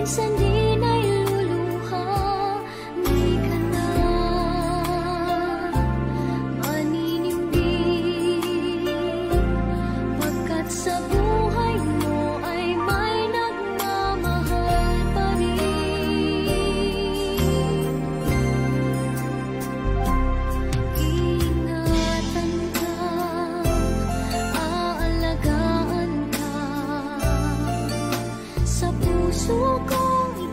minsan din ay luluha. Di ka na maninindig, pagkat sa buhay mo ay may nagmamahal pa rin. Ingatan ka, aalagaan ka, sa puso kong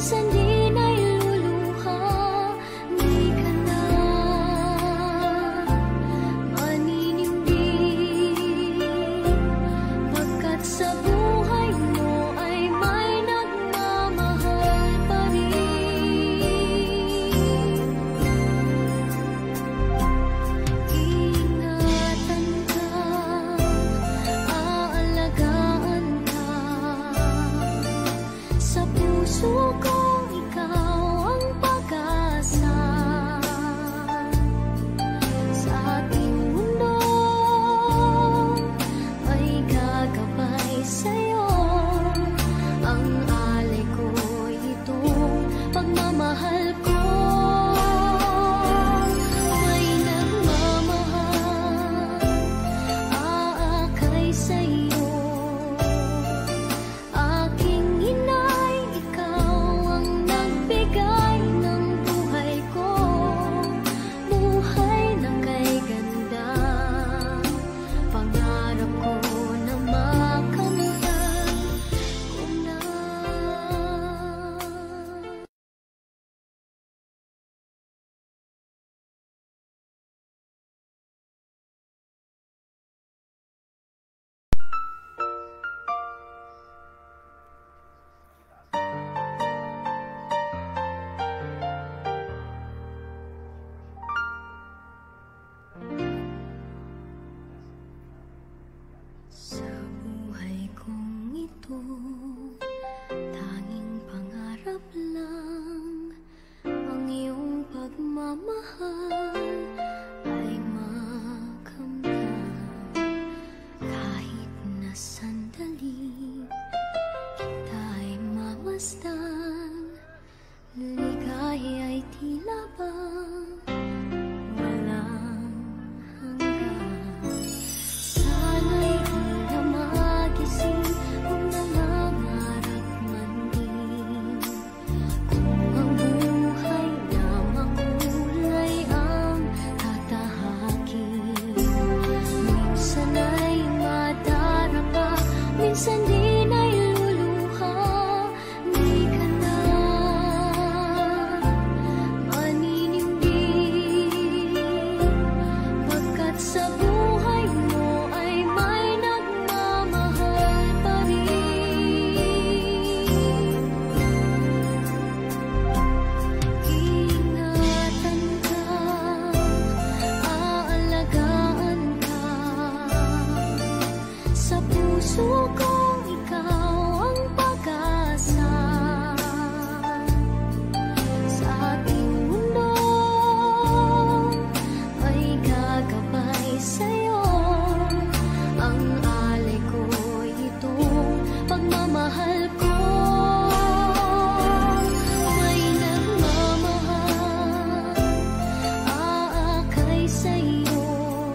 minsan din ay luluha. Di ka na maninindig, pagkat sa buhay mo ay may nagmamahal pa rin. Ingatan ka, aalagaan ka, sa puso ko ikaw ang pag-asa. Sa ating mundo ay gagabay sa'yo. Ang alay ko'y itong pagmamahal ko. May nagmamahal, aakay sa'yo. Aking inay, ikaw ang nagbigay ng buhay ko. Buhay na kay ganda, pangarap ko na makamtan ko na. Sa buhay kong ito, tanging pangarap lang ang iyong pagmamahal ay makamtan. Kahit na sandali kita'y mamasdan, ligaya ay tila bang walang hanggan. Sana'y di na magising kung nangangarap man din, kung ang buhay na makulay ang tatahakin. Minsan ay madarapa, minsan din ay luluha. Di ka na maninindig, pagkat sa buhay mo ay may nagmamahal pa rin. Ingatan ka, aalagaan ka, sa puso kong ikaw ang pag-asa. Sa ating mundo ay gagabay sa'yo. Ang alay ko'y itong pagmamahal ko. May nagmamahal, aakay sa'yo.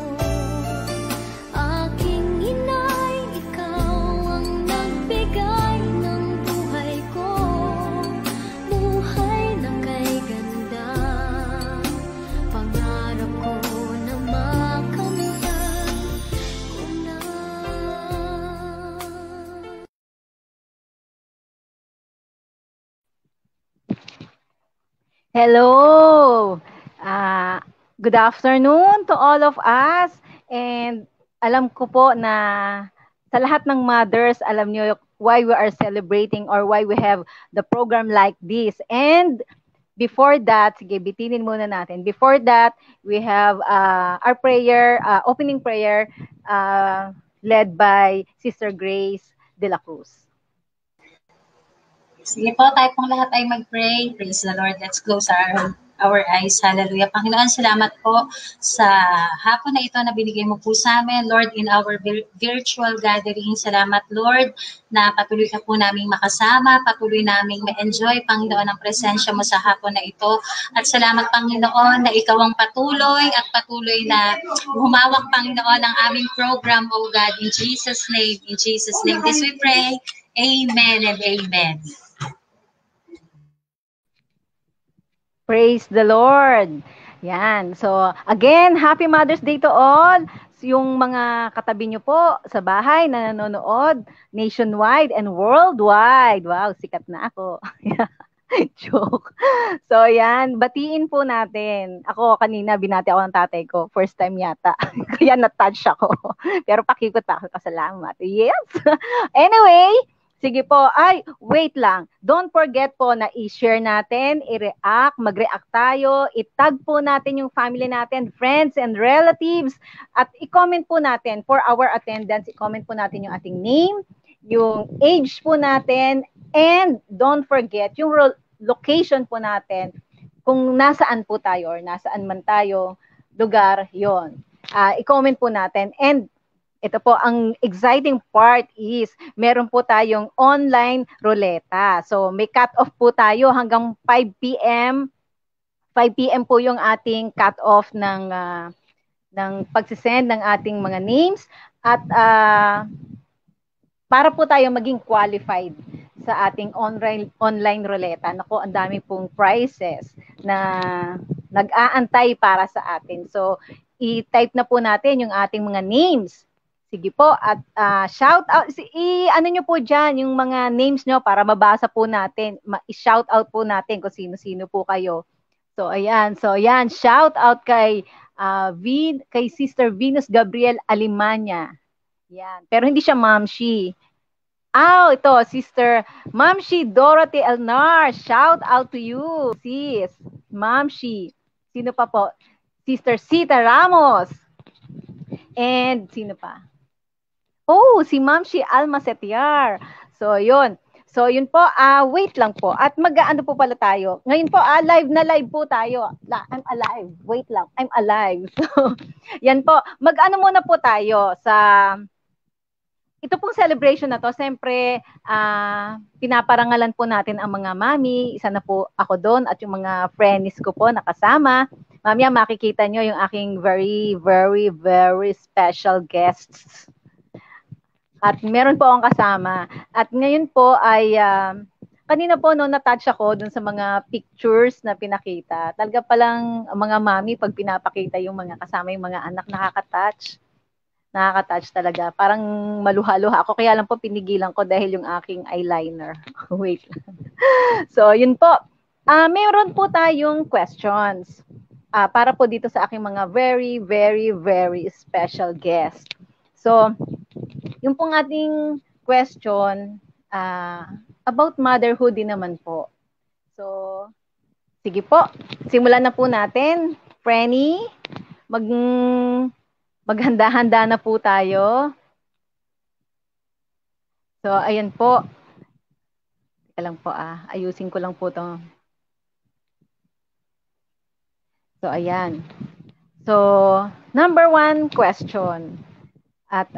Aking inay, ikaw ang nagbigay ng buhay ko. Buhay na kay ganda, pangarap ko na makamtan ko na. Hello! Good afternoon to all of us. And alam ko po na sa lahat ng mothers, alam niyo why we are celebrating or why we have the program like this. And before that, sige, bitinin muna natin. Before that, we have our prayer, opening prayer led by Sister Grace de la Cruz. Sige po, tayo pong lahat ay mag-pray. Praise the Lord. Let's close our eyes. Hallelujah. Panginoon, salamat po sa hapon na ito na binigay mo po sa amin. Lord, in our virtual gathering, salamat Lord na patuloy ka po naming makasama, patuloy naming ma-enjoy, Panginoon, ang presensya mo sa hapon na ito. At salamat, Panginoon, na ikaw ang patuloy at patuloy na humawak, Panginoon, ang aming program, oh God, in Jesus' name. In Jesus' name, this we pray. Amen and amen. Praise the Lord. Yan. So, again, happy Mother's Day to all. Yung mga katabi nyo po sa bahay na nanonood nationwide and worldwide. Wow, sikat na ako. Joke. So, yan. Batiin po natin. Ako, kanina, binati ako ng tatay ko. First time yata. Kaya na-touch ako. Pero pakikot pa ako. Kasalamat. Yes. Anyway, sige po. Ay, wait lang. Don't forget po na i-share natin, i-react, mag-react tayo, i-tag po natin yung family natin, friends and relatives, at i-comment po natin for our attendance. I-comment po natin yung ating name, yung age po natin, and don't forget yung location po natin, kung nasaan po tayo or nasaan man tayo, lugar, yon. I-comment po natin. And ito po, ang exciting part is meron po tayong online ruleta. So may cut-off po tayo hanggang 5 p.m. 5 p.m. po yung ating cut-off ng pagsisend ng ating mga names. At para po tayo maging qualified sa ating online ruleta. Naku, ang dami pong prizes na nag-aantay para sa atin. So, i-type na po natin yung ating mga names. Sige po, at shout out, ano nyo po dyan, yung mga names nyo para mabasa po natin, i-shout out po natin kung sino-sino po kayo. So, ayan, shout out kay Sister Venus Gabriel Alimanya. Yan. Pero hindi siya Mamshi. Ito, Sister Mamshi Dorothy Elnar. Shout out to you, sis. Mamshi. Sino pa po? Sister Sita Ramos. And sino pa? Oh, si Mamshi Alma Setiar. So, yun. So, yun po. Wait lang po. At mag-ano po pala tayo. Ngayon po, live na live po tayo. I'm alive. Wait lang. I'm alive. So, yan po. Mag-ano muna po tayo sa ito pong celebration na to, siyempre, pinaparangalan po natin ang mga mami. Isa na po ako doon at yung mga friends ko po nakasama. Mamaya makikita nyo yung aking very, very, very special guests. At meron po akong kasama. At ngayon po ay, kanina po no, na-touch ako dun sa mga pictures na pinakita. Talaga palang mga mami, pag pinapakita yung mga kasama yung mga anak, nakaka-touch. Nakaka-touch talaga. Parang maluha-luha ako. Kaya lang po pinigilan ko dahil yung aking eyeliner. Wait lang. So, yun po. Mayroon po tayong questions. Para po dito sa aking mga very, very, very special guest. So, yung pong ating question about motherhood din naman po. So, sige po. Simulan na po natin. Frenny, maghanda-handa na po tayo. So, ayan po. Teka lang po, ayusin ko lang po ito. So, ayan. So, number 1 question. At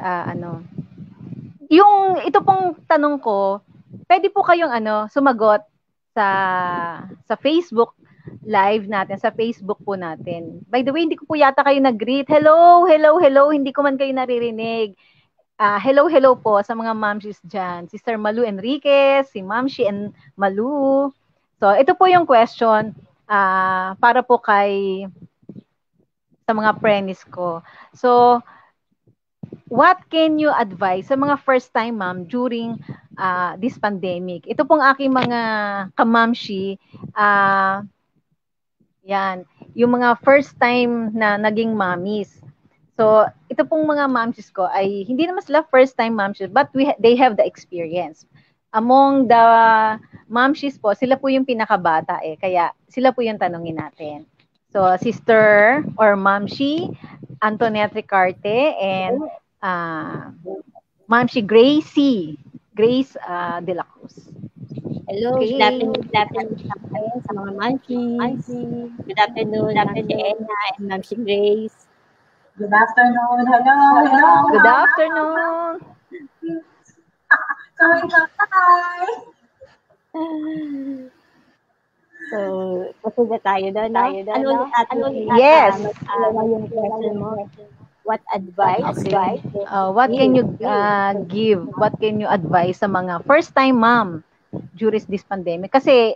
yung ito pong tanong ko, pwede po kayong sumagot sa Facebook live natin, sa Facebook po natin. By the way, hindi ko po yata kayo nag-greet. Hello, hello, hello. Hindi ko man kayo naririnig. Hello, hello po sa mga mamshis dyan. Sister Malu Enriquez, si Mamshi and Malu. So, ito po yung question para po sa mga friends ko. So, what can you advise sa mga first-time mom during this pandemic? Ito pong aking mga kamamshi, yan, yung mga first-time na naging mommies. So, ito pong mga momshies ko ay hindi naman sila first-time momshies, but they have the experience. Among the momshies po, sila po yung pinakabata kaya sila po yung tanungin natin. So, Sister or Mamshi Antoinette Ricarte and Mamshi Grace de la Cruz. Hello, Okay. good afternoon sa mga Mamshis. Good afternoon, Mamshi Ena and Mamshi Grace. Good afternoon. Hello. Good afternoon. Hi. So, kasi na tayo doon, no? Yes. Yung question mo. What advice? Okay. What can you give? What can you advise sa mga first-time mom during this pandemic? Kasi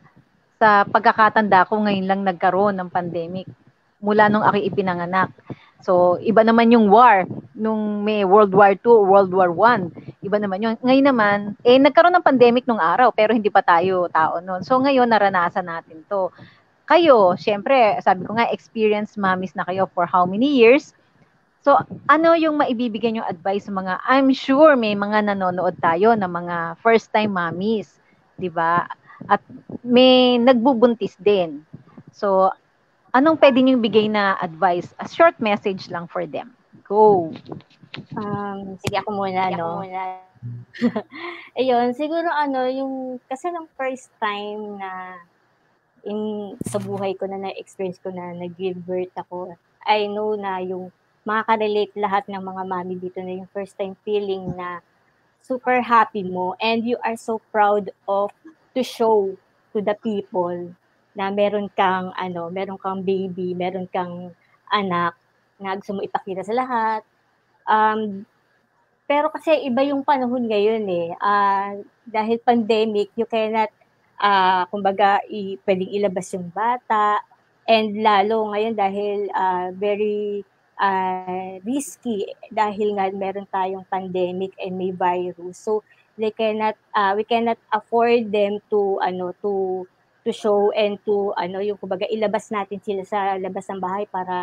sa pagkakatanda ko, ngayon lang nagkaroon ng pandemic mula nung ako ipinanganak. So, iba naman yung war nung may World War II, World War I. Iba naman yun. Ngayon naman, nagkaroon ng pandemic nung araw, pero hindi pa tayo tao noon. So, ngayon, naranasan natin to. Kayo, syempre, sabi ko nga, experienced mommies na kayo for how many years? So, ano yung maibibigay yung advice sa mga, I'm sure may mga nanonood tayo na mga first-time mommies, di ba? At may nagbubuntis din. So, anong pwede niyong bigay na advice? A short message lang for them. Go! Sige, ako muna, no? Ayun, siguro yung, kasi ng first time na sa buhay ko na na-experience ko na nag-give birth ako, I know na yung makaka-relate lahat ng mga mami dito na yung first time feeling na super happy mo and you are so proud of to show to the people na meron kang baby, meron kang anak na gusto mo ipakita sa lahat. Pero kasi iba yung panahon ngayon dahil pandemic, you cannot kumbaga pwedeng ilabas yung bata and lalo ngayon dahil very risky dahil nga meron tayong pandemic and may virus. So we cannot afford them to show and to yung kumbaga ilabas natin sila sa labas ng bahay para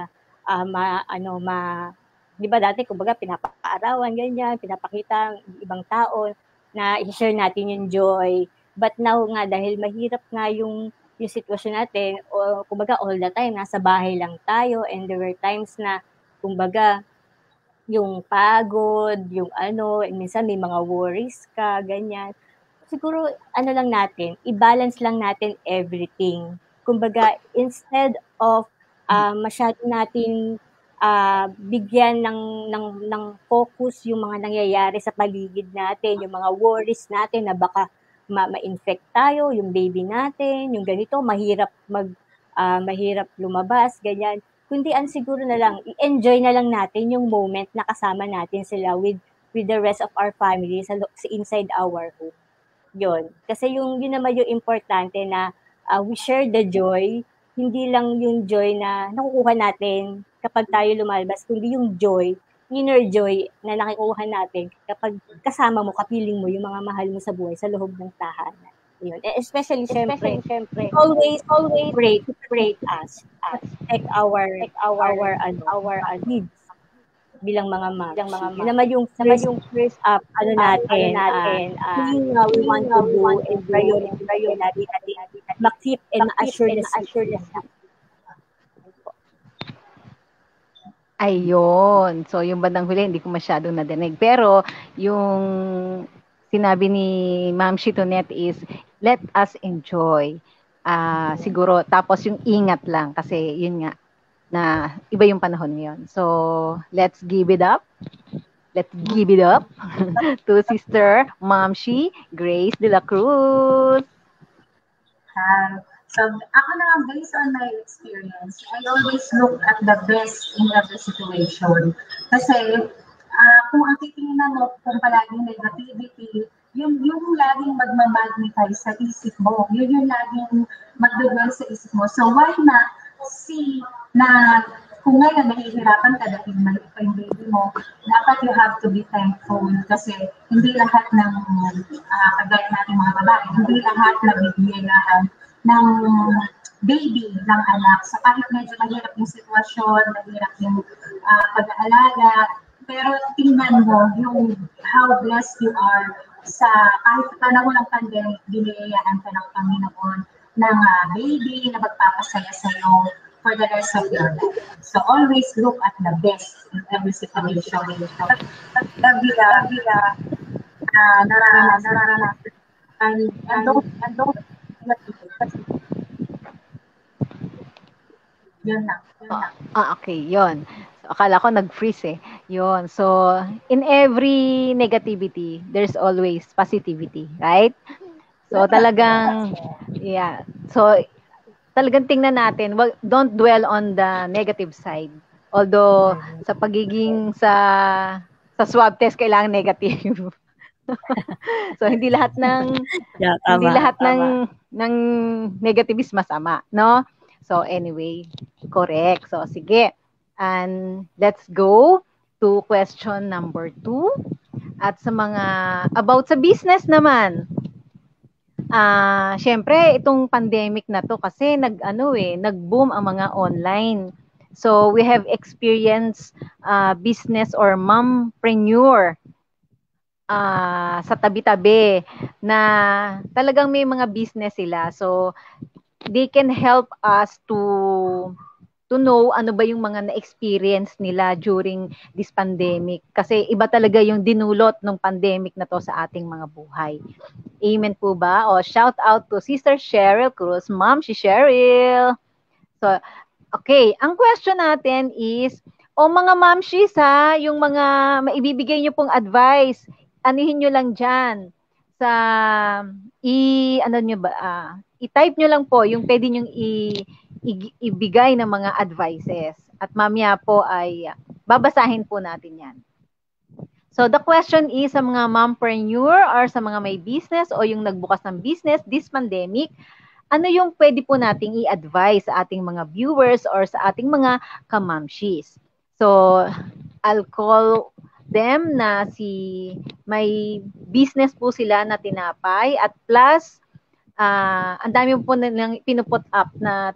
di ba dati kumbaga pinapaarawan ganyan, pinapakita ng ibang tao na i-share natin yung joy. But now nga dahil mahirap nga yung sitwasyon natin, o kumbaga all the time nasa bahay lang tayo and there were times na kumbaga, yung pagod, yung and minsan may mga worries ka, ganyan. Siguro, lang natin, i-balance lang natin everything. Kumbaga, instead of masyado natin bigyan ng focus yung mga nangyayari sa paligid natin, yung mga worries natin na baka ma-infect tayo, yung baby natin, yung ganito, mahirap lumabas, ganyan. Kundi siguro na lang, i-enjoy na lang natin yung moment na kasama natin sila with the rest of our family sa inside our home. Yun. Kasi yun naman yung importante na we share the joy, hindi lang yung joy na nakukuha natin kapag tayo lumalabas, kundi yung joy, inner joy na nakikuha natin kapag kasama mo, kapiling mo yung mga mahal mo sa buhay sa loob ng tahanan. Yun. Especially syempre, always pray us protect our needs bilang mga moms. Yun naman yung first natin, we want to do and priority natin ma-keep and ma-assure the Ayun. So, yung bandang huli, hindi ko masyadong nadinig. Pero, yung sinabi ni Ma'am Shitonet is, let us enjoy. Siguro, tapos yung ingat lang. Kasi, yun nga, na iba yung panahon ngayon. So, let's give it up. Let's give it up to Sister Ma'am Shi Grace de la Cruz. So, ako naman, based on my experience, I always look at the best in every situation. Kasi, kung ang titingnan mo, kung palaging negativity, yung laging magmamagnify sa isip mo, yun yung laging magdadwell sa isip mo. So, why not see na kung ngayon nahihirapan ka dahil maliit pa yung baby mo, dapat you have to be thankful kasi hindi lahat ng kagaya natin mga babae, hindi lahat nabibigyan ng baby ng anak. So kahit medyo mahirap yung sitwasyon, mahirap yung pag-aalaga, pero tingnan mo yung how blessed you are sa kahit panahon ng pandemic, biniyayaan ka ng Panginoon ng baby na magpapasaya sa iyo for the rest of your life. So always look at the best in every situation. Naranasan. And don't yun lang. Okay, yun. So, akala ko nag-freeze Yun. So, in every negativity, there's always positivity, right? So, talagang, yeah. So, talagang tingnan natin, don't dwell on the negative side. Although, sa pagiging sa swab test, kailangan negative. So, hindi lahat ng ng negative is masama, no? So, anyway, correct. So, sige. And let's go to question number 2. At sa mga about sa business naman. Syempre itong pandemic na to kasi nag-boom ang mga online. So we have experienced business or mompreneur sa tabi-tabi na talagang may mga business sila. So they can help us to know ano ba yung mga na-experience nila during this pandemic. Kasi iba talaga yung dinulot ng pandemic na to sa ating mga buhay. Amen po ba? O shout out to Sister Cheryl Cruz. Ma'am, si Cheryl. So, okay. Ang question natin is, mga mamshis ha, yung mga maibibigay nyo pong advice, anuhin nyo lang dyan sa, i-type nyo lang po yung pwede nyo ibigay ng mga advices. At mamaya po ay babasahin po natin yan. So the question is sa mga mompreneur or sa mga may business o yung nagbukas ng business this pandemic, ano yung pwede po nating i-advise sa ating mga viewers or sa ating mga kamamshis? So I'll call them na may business po sila na tinapay at plus ang dami po nilang pinuput up na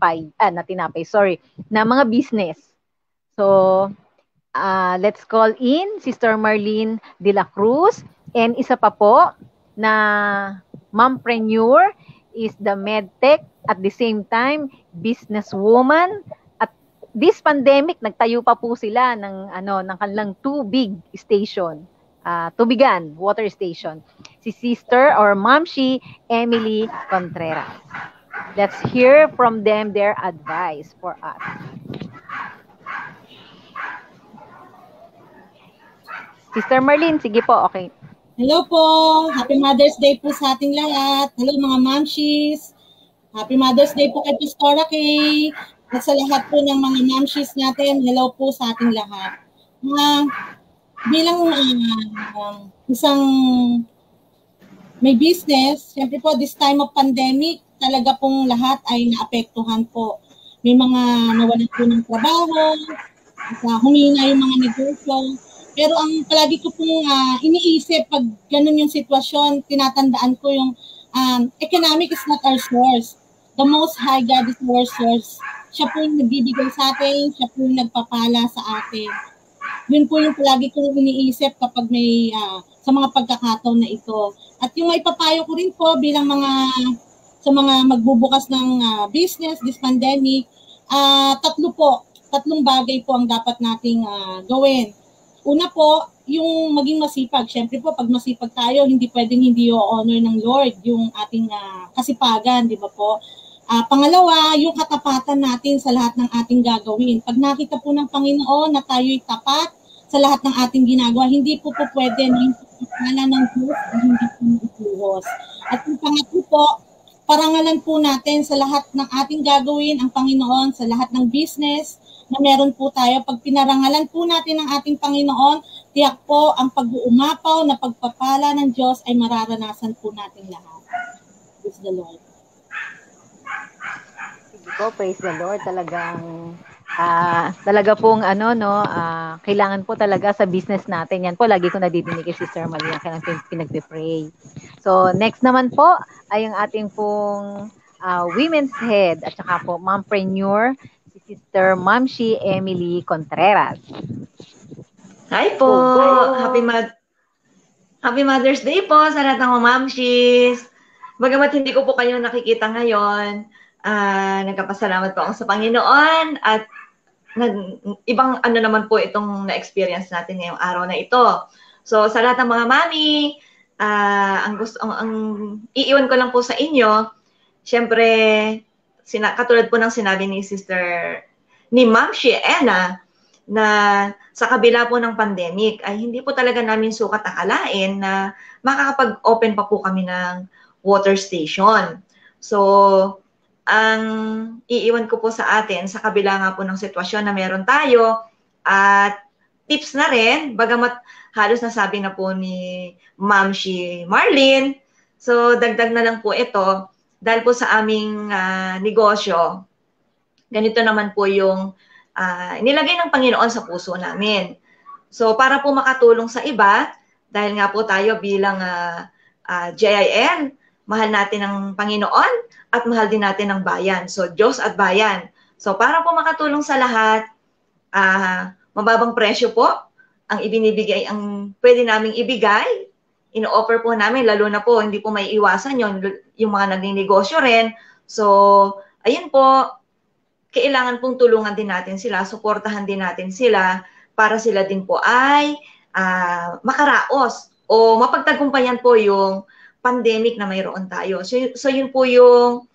mga business. So, let's call in Sister Marlene De La Cruz and isa pa po na mompreneur is the medtech at the same time businesswoman. At this pandemic, nagtayo pa po sila ng kanilang tubig station. Tubigan, water station. Si Sister or Mamshi Emily Contreras. Let's hear from them their advice for us. Sister Marlene, sige po, okay. Hello po. Happy Mother's Day po sa ating lahat. Hello mga Mamshis. Happy Mother's Day po kay Pastora Kay. At sa lahat po ng mga Mamshis natin, hello po sa ating lahat. Bilang isang may business, siyempre po this time of pandemic, talaga pong lahat ay naapektuhan po. May mga nawalan po ng trabaho, humina yung mga negosyo. Pero ang palagi ko pong iniisip pag ganun yung sitwasyon, tinatandaan ko yung economic is not our source. The Most High God is our source. Siya po yung nagbibigay sa atin, siya po yung nagpapala sa atin. Yun po yung palagi kong iniisip kapag may sa mga pagkakataon na ito. At yung maipapayo ko rin po bilang sa mga magbubukas ng business this pandemic, tatlong bagay po ang dapat nating gawin. Una po, yung maging masipag. Siyempre po, pag masipag tayo, hindi pwedeng hindi o-honor ng Lord yung ating kasipagan, di ba po? Pangalawa, yung katapatan natin sa lahat ng ating gagawin. Pag nakita po ng Panginoon na tayo'y tapat sa lahat ng ating ginagawa, hindi po pwede na yung pagkakala ng Diyos o hindi po ipuhos. At yung pangatlo po, parangalan po natin sa lahat ng ating gagawin ang Panginoon, sa lahat ng business na meron po tayo. Pag pinarangalan po natin ang ating Panginoon, tiyak po ang pag-uumapaw na pagpapala ng Diyos ay mararanasan po natin lahat. Praise the Lord. Praise the Lord. Talaga pong kailangan po talaga sa business natin. Yan po, lagi ko nadidinig kay Sister Malia, kailangan pinagpipray. So, next naman po ay yung ating pong women's head at saka po mompreneur, si Sister Mamshi Emily Contreras. Hi po! Happy Mother's Day po sa lahat ng mga Mamshis. Bagamat hindi ko po kayo nakikita ngayon, nagkapasalamat po ako sa Panginoon at ibang naman po itong na-experience natin ngayong araw na ito. So sa lahat ng mga mami, ang iiwan ko lang po sa inyo, syempre katulad po ng sinabi ni Ma'am Shiena na sa kabila po ng pandemic ay hindi po talaga namin sukat akalain na makakapag-open pa po kami ng water station. So ang iiwan ko po sa atin, sa kabila nga po ng sitwasyon na meron tayo, at tips na rin, bagamat halos nasabi na po ni Ma'am Marlene, so dagdag na lang po ito, dahil po sa aming negosyo, ganito naman po yung nilagay ng Panginoon sa puso namin. So para po makatulong sa iba, dahil nga po tayo bilang JIN, mahal natin ang Panginoon at mahal din natin ang bayan. So Diyos at bayan. So para po makatulong sa lahat, mababang presyo po ang ibinibigay, ang pwede naming ibigay, ino-offer po namin, lalo na po, hindi po may iwasan yung mga nagninegosyo rin. So, ayun po, kailangan pong tulungan din natin sila, suportahan din natin sila, para sila din po ay makaraos o mapagtagumpayan po yung pandemic na mayroon tayo. So yun po yung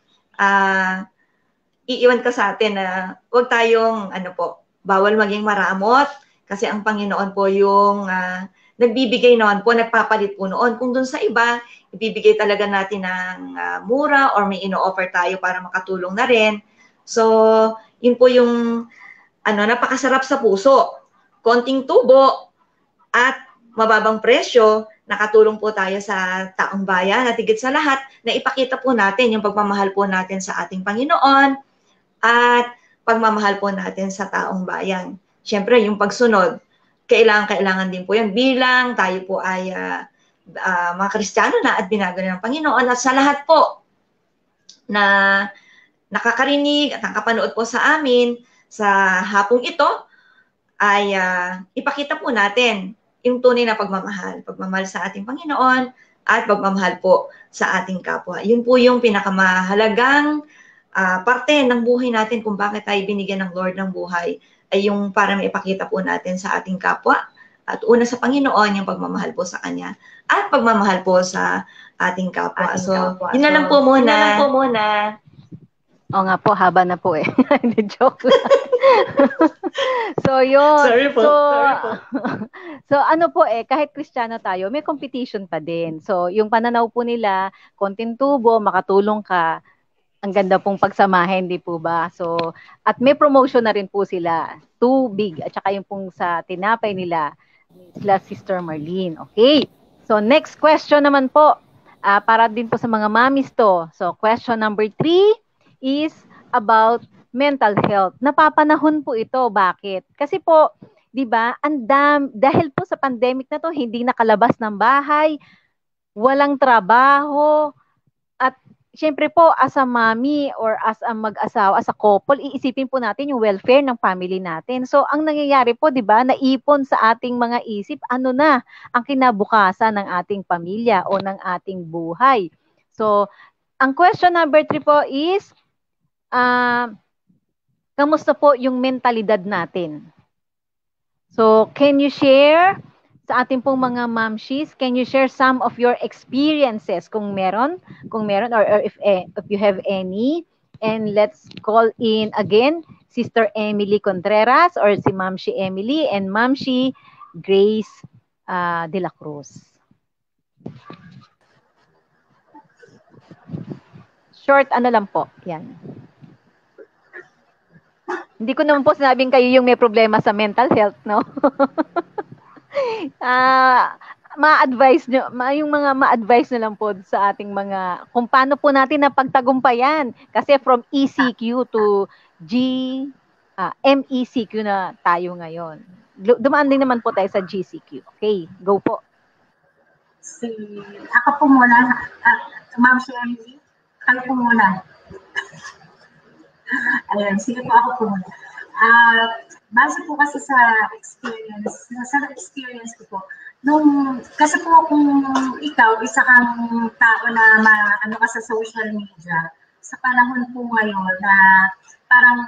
iiwan ka sa atin na huwag tayong, bawal maging maramot, kasi ang Panginoon po yung nagbibigay noon po, nagpapalit po noon. Kung dun sa iba, ibibigay talaga natin ng mura or may ino-offer tayo para makatulong na rin. So, yun po yung napakasarap sa puso. Konting tubo at mababang presyo, nakatulong po tayo sa taong bayan at higit sa lahat, na ipakita po natin yung pagmamahal po natin sa ating Panginoon at pagmamahal po natin sa taong bayan. Siyempre, yung pagsunod, kailangan din po yan bilang tayo po ay mga Kristiyano na at binago ng Panginoon. At sa lahat po na nakakarinig at nakapanood po sa amin sa hapong ito, ay ipakita po natin yung tunay na pagmamahal sa ating Panginoon at pagmamahal po sa ating kapwa. Yun po yung pinakamahalagang parte ng buhay natin kung bakit tayo binigyan ng Lord ng buhay, ay yung para maipakita po natin sa ating kapwa at una sa Panginoon yung pagmamahal po sa Kanya at pagmamahal po sa ating kapwa. Yun na lang po muna. O nga po, haba na po eh. Hindi, joke lang. So, yun. Sorry po. So, kahit Kristiyano tayo, may competition pa din. So, yung pananaw po nila, konting tubo, makatulong ka, ang ganda pong pagsamahin, di po ba? So, at may promotion na rin po sila, tubig, at saka yung pong sa tinapay nila, sila Sister Marlene. Okay. So, next question naman po, para din po sa mga mamis to. So, question number 3 is about mental health. Napapanahon po ito. Bakit? Kasi po, di ba, dahil po sa pandemic na to, hindi nakalabas ng bahay, walang trabaho, at syempre po, as a mommy or as a mag-asawa, as a couple, iisipin po natin yung welfare ng family natin. So, ang nangyayari po, di ba, naipon sa ating mga isip, ano na ang kinabukasan ng ating pamilya o ng ating buhay. So, ang question number 3 po is, kamusta po yung mentalidad natin? So, can you share sa ating pong mga mamshis, can you share some of your experiences kung meron or if you have any? And let's call in again Sister Emily Contreras or si Mamshi Emily and Mamshi Grace de la Cruz. Short lang po. Yan. Hindi ko naman po sinabing kayo yung may problema sa mental health, no? Ma-advise nyo, yung mga ma-advise na lang po sa ating mga, kung paano po natin napagtagumpayan. Kasi from ECQ to MECQ na tayo ngayon. Dumaan din naman po tayo sa GCQ. Okay, go po. Ako po muna, Ma'am Shirley, kayo po muna. Ayan, sige po, ako po muna. Base po kasi sa experience ko po, kasi po kung ikaw, isa kang tao na ano ka sa social media, sa panahon po ngayon na parang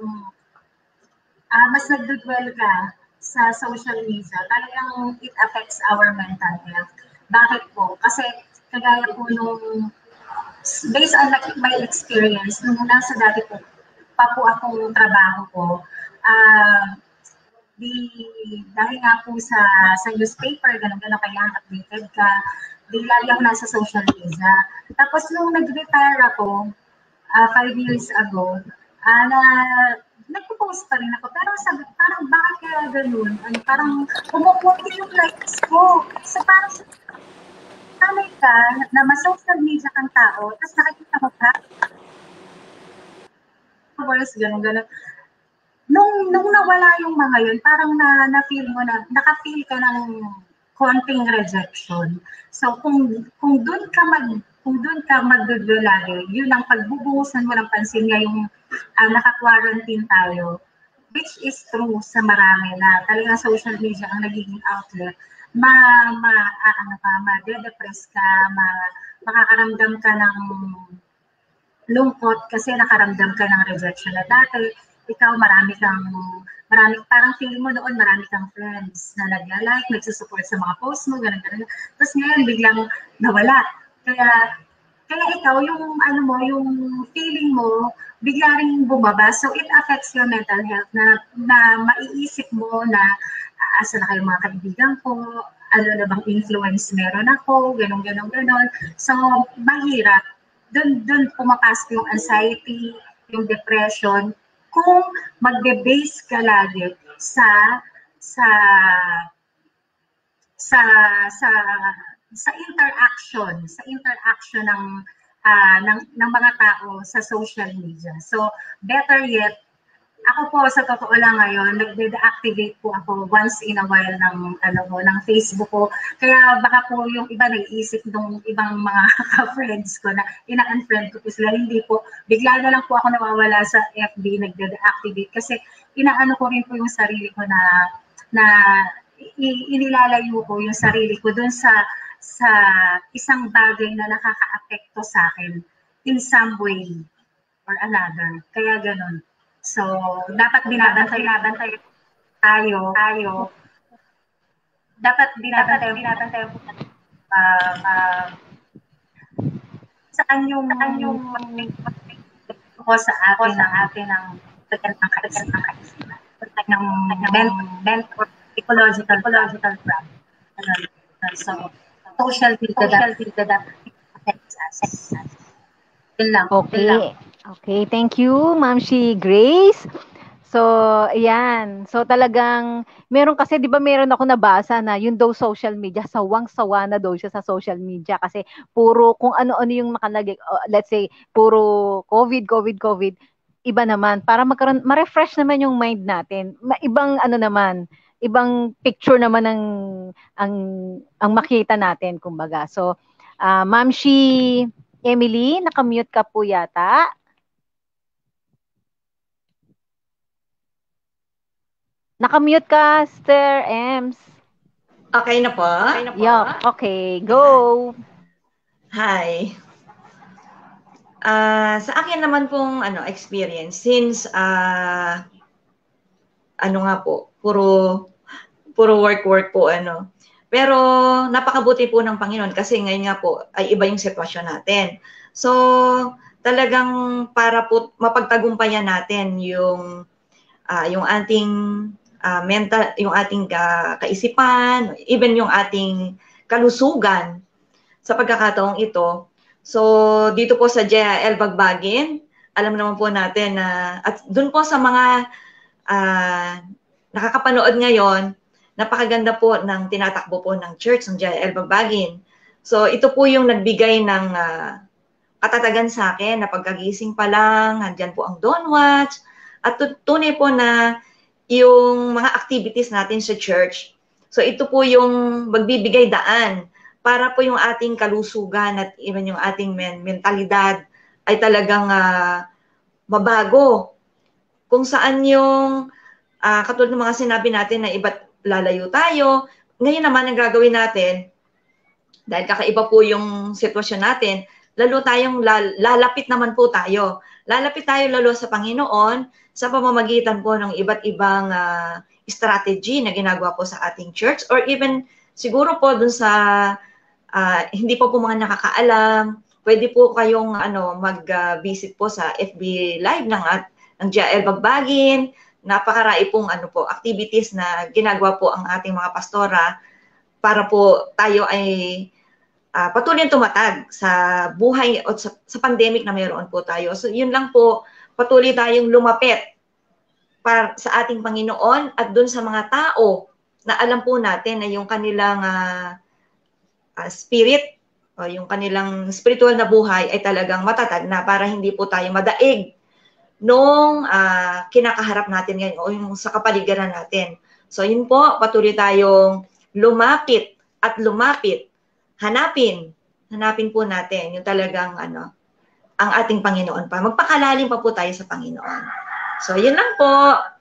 mas nagdudwell ka sa social media, talagang it affects our mental health. Bakit po? Kasi kagaya po nung, based on my experience, nung nasa dati po, pa po akong trabaho ko, dahil nga po sa newspaper, gano'n kaya updated ka, lagi ako nasa social media. Tapos nung nag-retire ako, 5 years ago, nagpo-post pa rin ako. Pero sabi, parang bakit kaya gano'n? Parang pumupunti yung likes ko. So parang sanay ka na mas-social media kang tao, tapos nakikita mo ka, gano'n. Nung nung nawala yung mga yun, parang na-feel mo na, naka-feel ka ng konting rejection. So kung doon ka magdudulo lagi, yun ang pagbubuhusan mo ng pansin ngayong naka-quarantine tayo, which is true sa marami na talagang social media ang nagiging outlet, ma-depress ka, makakaramdam ka ng lungkot kasi nakaramdam ka ng rejection na dati. Ikaw, parang feeling mo noon, marami kang friends na nag-like, nagsusupport sa mga posts mo, gano'n. Tapos ngayon, biglang nawala. Kaya ikaw, yung feeling mo, bigla rin bumaba. So, it affects your mental health na maiisip mo na, asa na kayo mga kaibigan ko, ano na bang influence meron ako, gano'n. So, mahirap. Doon pumapasok yung anxiety, yung depression, kung magbe-base ka lagi sa interaction ng mga tao sa social media. So better yet, ako po sa totoo lang ngayon, nagde-deactivate po ako once in a while ng Facebook ko. Kaya baka po yung iba nag-iisip ng ibang mga friends ko na ina-unfriend ko po sila. Hindi po, bigla na lang po ako nawawala sa FB, nagde-deactivate kasi inaano ko rin po yung sarili ko na inilalayo ko yung sarili ko dun sa isang bagay na nakaka-apekto sa akin in some way or another. Kaya ganun. So, dapat binabantay tayo. Dapat binabantay saan yung ko sa atin ng kaisipan. Ng mental, ecological problem. So, social media that affects us. Yun lang. Okay, thank you, Ma'am Shi Grace. So, ayan. So, talagang, meron kasi, di ba meron ako nabasa na yun daw social media, sawang-sawa na daw siya sa social media kasi puro kung ano-ano yung nakalagay, let's say, puro COVID, iba naman, para ma-refresh naman yung mind natin. Ibang ibang picture naman ang makita natin, kumbaga. So, Ma'am Shi Emily, nakamute ka po yata. Nakamute ka, Sister Ems. Okay na po? Yup, okay, go. Hi. Sa akin naman pong experience, since puro work po Pero napakabuti po ng Panginoon kasi ngayon nga po ay iba yung sitwasyon natin. So, talagang para po mapagtagumpayan natin yung ating mental, yung ating kaisipan, even yung ating kalusugan sa pagkakataong ito. So, dito po sa JL Bagbagin, alam naman po natin na, at dun po sa mga nakakapanood ngayon, napakaganda po ng tinatakbo po ng church ng JL Bagbagin. So, ito po yung nagbigay ng katatagan sa akin na pagkagising pa lang, nandyan po ang Dawn Watch, at tunay po na yung mga activities natin sa church. So, ito po yung magbibigay daan para po yung ating kalusugan at even yung ating mentalidad ay talagang mabago. Kung saan yung katulad ng mga sinabi natin na iba't lalayo tayo, ngayon naman ang gagawin natin, dahil kakaiba po yung sitwasyon natin, lalo tayong lalapit naman po tayo. Lalapit tayo lalo sa Panginoon sa pamamagitan po ng iba't ibang strategy na ginagawa po sa ating church or even siguro po dun sa hindi po mga nakakaalam, pwede po kayong mag-visit po sa FB Live ng JL Bagbagin. Napakarai pong activities na ginagawa po ang ating mga pastora para po tayo ay patuloy tumatag sa buhay o sa pandemic na mayroon po tayo. So yun lang po, patuloy tayong lumapit para sa ating Panginoon at dun sa mga tao na alam po natin na yung kanilang spirit o yung kanilang spiritual na buhay ay talagang matatag na para hindi po tayo madaig nung kinakaharap natin ngayon o yung sa kapaligiran natin. So yun po, patuloy tayong lumapit at lumapit. Hanapin po natin yung talagang ang ating Panginoon pa. Magpakalalim pa po tayo sa Panginoon. So yun lang po.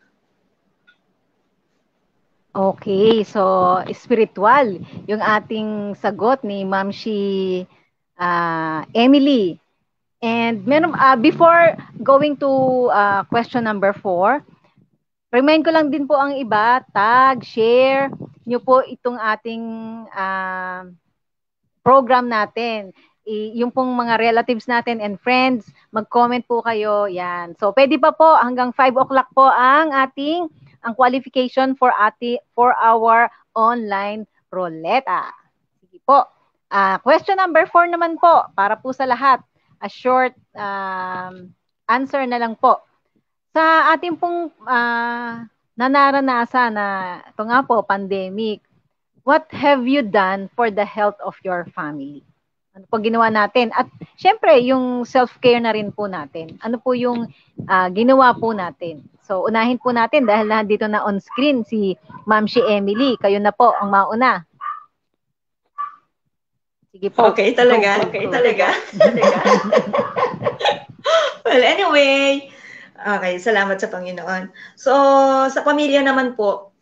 Okay, so spiritual yung ating sagot ni Ma'am Shi Emily. And before going to question number 4, remind ko lang din po ang iba, tag, share nyo po itong ating program natin. Yung pong mga relatives natin and friends, mag-comment po kayo. Yan. So, pwede pa po hanggang 5 o'clock po ang qualification for our online roleta. Sige po. Question number 4 naman po, para po sa lahat. A short answer na lang po. Sa ating pong nanaranasan na ito nga po, pandemic, what have you done for the health of your family? Ano po ginawa natin? At syempre, yung self-care na rin po natin. Ano po yung ginawa po natin? So, unahin po natin dahil nandito na on screen si Ma'am Shi Emily. Kayo na po ang mauna. Sige po. Okay talaga. Well, anyway, okay, salamat sa Panginoon. So, sa pamilya naman po,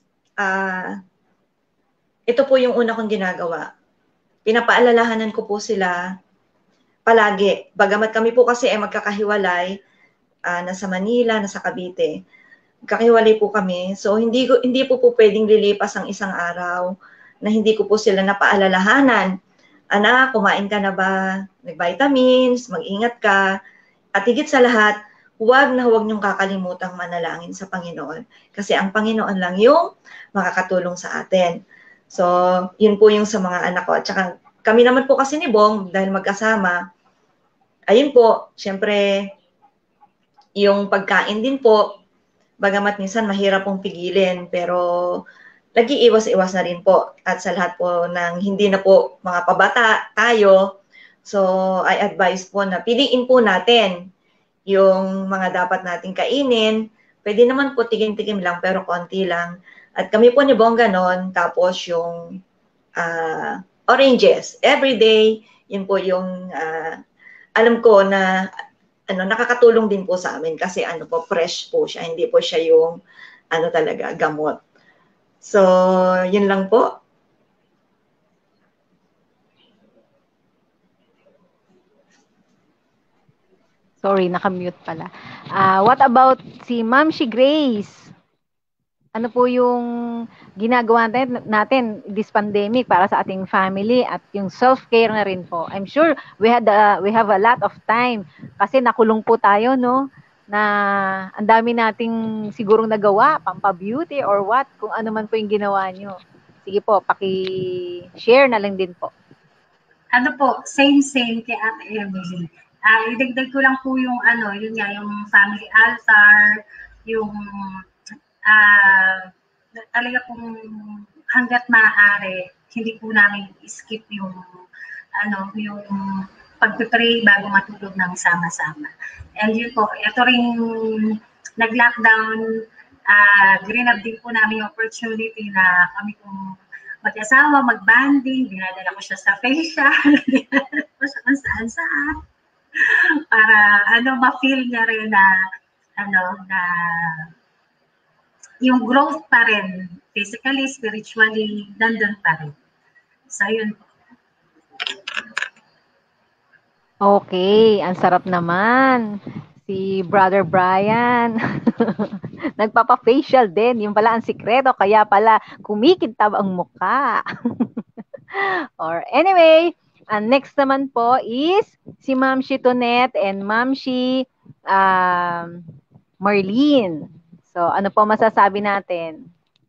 ito po yung una kong ginagawa. Pinapaalalahanan ko po sila palagi. Bagamat kami po kasi ay magkakahiwalay, nasa Manila, nasa Cavite. Magkakahiwalay po kami. So, hindi po pwedeng lilipas ang isang araw na hindi ko po sila napaalalahanan. Anak, kumain ka na ba? Nag-vitamins, mag-ingat ka. At higit sa lahat, huwag niyong kakalimutang manalangin sa Panginoon. Kasi ang Panginoon lang yung makakatulong sa atin. So, yun po yung sa mga anak ko. At saka, kami naman po kasi ni Bong, dahil magkasama, ayun po, syempre, yung pagkain din po, bagamat minsan mahirap pong pigilin, pero nag-iiwas-iwas na rin po. At sa lahat po ng hindi na po mga pabata tayo, so I advise po na piliin po natin yung mga dapat nating kainin. Pwede naman po tigim-tigim lang, pero konti lang. At kami po ni Bong ganon, tapos yung oranges, everyday, yun po yung alam ko na nakakatulong din po sa amin kasi fresh po siya, hindi po siya yung talaga gamot. So, yun lang po. Sorry, nakamute pala. What about si Ma'am Shi Grace? Ano po yung ginagawa natin this pandemic para sa ating family at yung self-care na rin po? I'm sure we have a lot of time kasi nakulong po tayo, no? Na ang dami nating sigurong nagawa, pampa-beauty or what, kung ano man po yung ginawa nyo. Sige po, paki-share na lang din po. Ano po, same kay Ate Emily. Idagdag ko lang po yung yun nga, yung family altar, yung talaga pong hanggat maaari, hindi po namin skip yung yung pag-pray bago matulog ng sama-sama. And yun po, ito rin nag-lockdown, grinab din po namin yung opportunity na kami kung mag-asawa, mag-banding, dinadala ko siya sa facial, dinadala ko siya kung saan-saan. Para ma-feel niya rin na na yung growth pa rin, physically, spiritually, nandun pa rin. So, yun po. Okay, ang sarap naman. Si Brother Brian, nagpapa-facial din. Yung pala ang sikreto, kaya pala kumikintab ang mukha. Or anyway, next naman po is si Ma'am Shi Tonet and Ma'am Shi Marlene. So, ano po masasabi natin?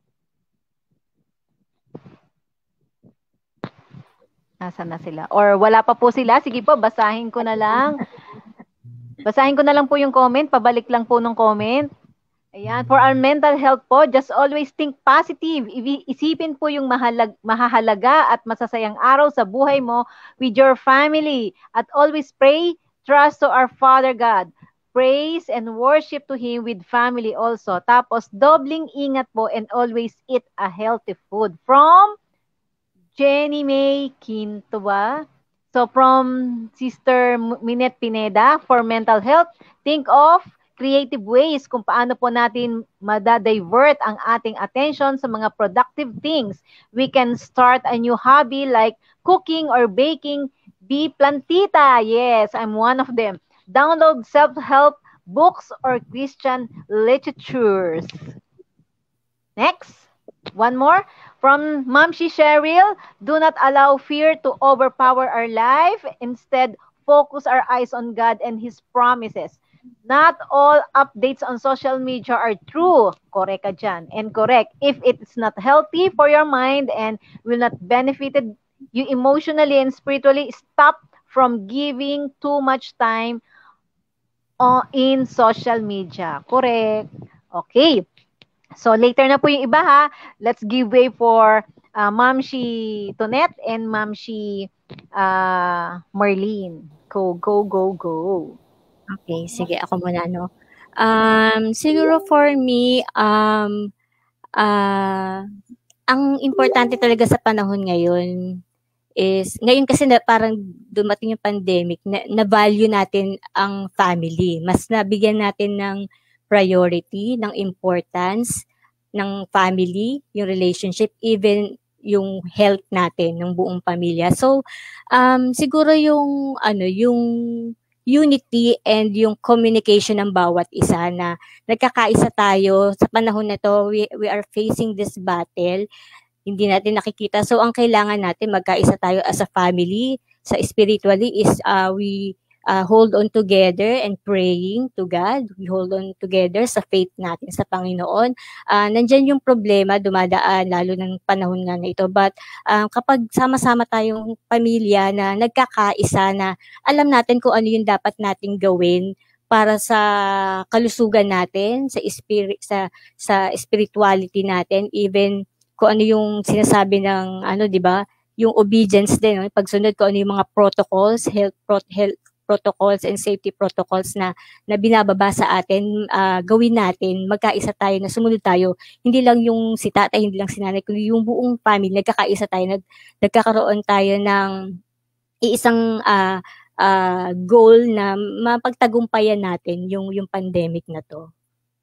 Nasaan na sila? Or wala pa po sila? Sige po, basahin ko na lang. Basahin ko na lang po yung comment. Pabalik lang po ng comment. Ayan. For our mental health po, just always think positive. Isipin po yung mahahalaga at masasayang araw sa buhay mo with your family. At always pray, trust to our Father God. praise and worship to Him with family also. Tapos, dobling ingat po and always eat a healthy food. From Jenny May Quinto ba? So, from Sister Minette Pineda, for mental health, think of creative ways kung paano po natin madadivert ang ating attention sa mga productive things. We can start a new hobby like cooking or baking. Be plantita. Yes, I'm one of them. Download self-help books or Christian literatures. Next, one more. From Mamshi Cheryl, do not allow fear to overpower our life. Instead, focus our eyes on God and His promises. Not all updates on social media are true. Correct ka dyan. And correct. If it's not healthy for your mind and will not benefit you emotionally and spiritually, stop from giving too much time in social media. Correct. Okay. So, later na po yung iba ha. Let's give way for Mamshi Tonette and Mamshi Marlene. Go, go, go, go. Okay, sige, ako muna, no? Siguro for me, ang importante talaga sa panahon ngayon is, ngayon kasi parang dumating yung pandemic, na-value natin ang family. Mas nabigyan natin ng priority, ng importance ng family, yung relationship, even yung health natin, ng buong pamilya. So, siguro yung unity and yung communication ng bawat isa na nagkakaisa tayo sa panahon na to, we are facing this battle, hindi natin nakikita. So, ang kailangan natin, magkaisa tayo as a family, sa spiritually is we hold on together and praying to God. We hold on together sa faith natin sa Panginoon. Nandyan yung problema, dumadaan, lalo ng panahon nga na ito. But kapag sama-sama tayong pamilya na nagkakaisa na alam natin kung ano yung dapat nating gawin para sa kalusugan natin, sa spirituality natin, even kung ano yung sinasabi ng, 'di ba, yung obedience din, pagsunod ko ano yung mga protocols, health protocols and safety protocols na binababa sa atin, gawin natin, magkaisa tayo, na sumunod tayo. Hindi lang yung si tatay, hindi lang si nanay, kundi yung buong family, nagkakaisa tayo, nagkakaroon tayo ng iisang goal na mapagtagumpayan natin yung pandemic na to.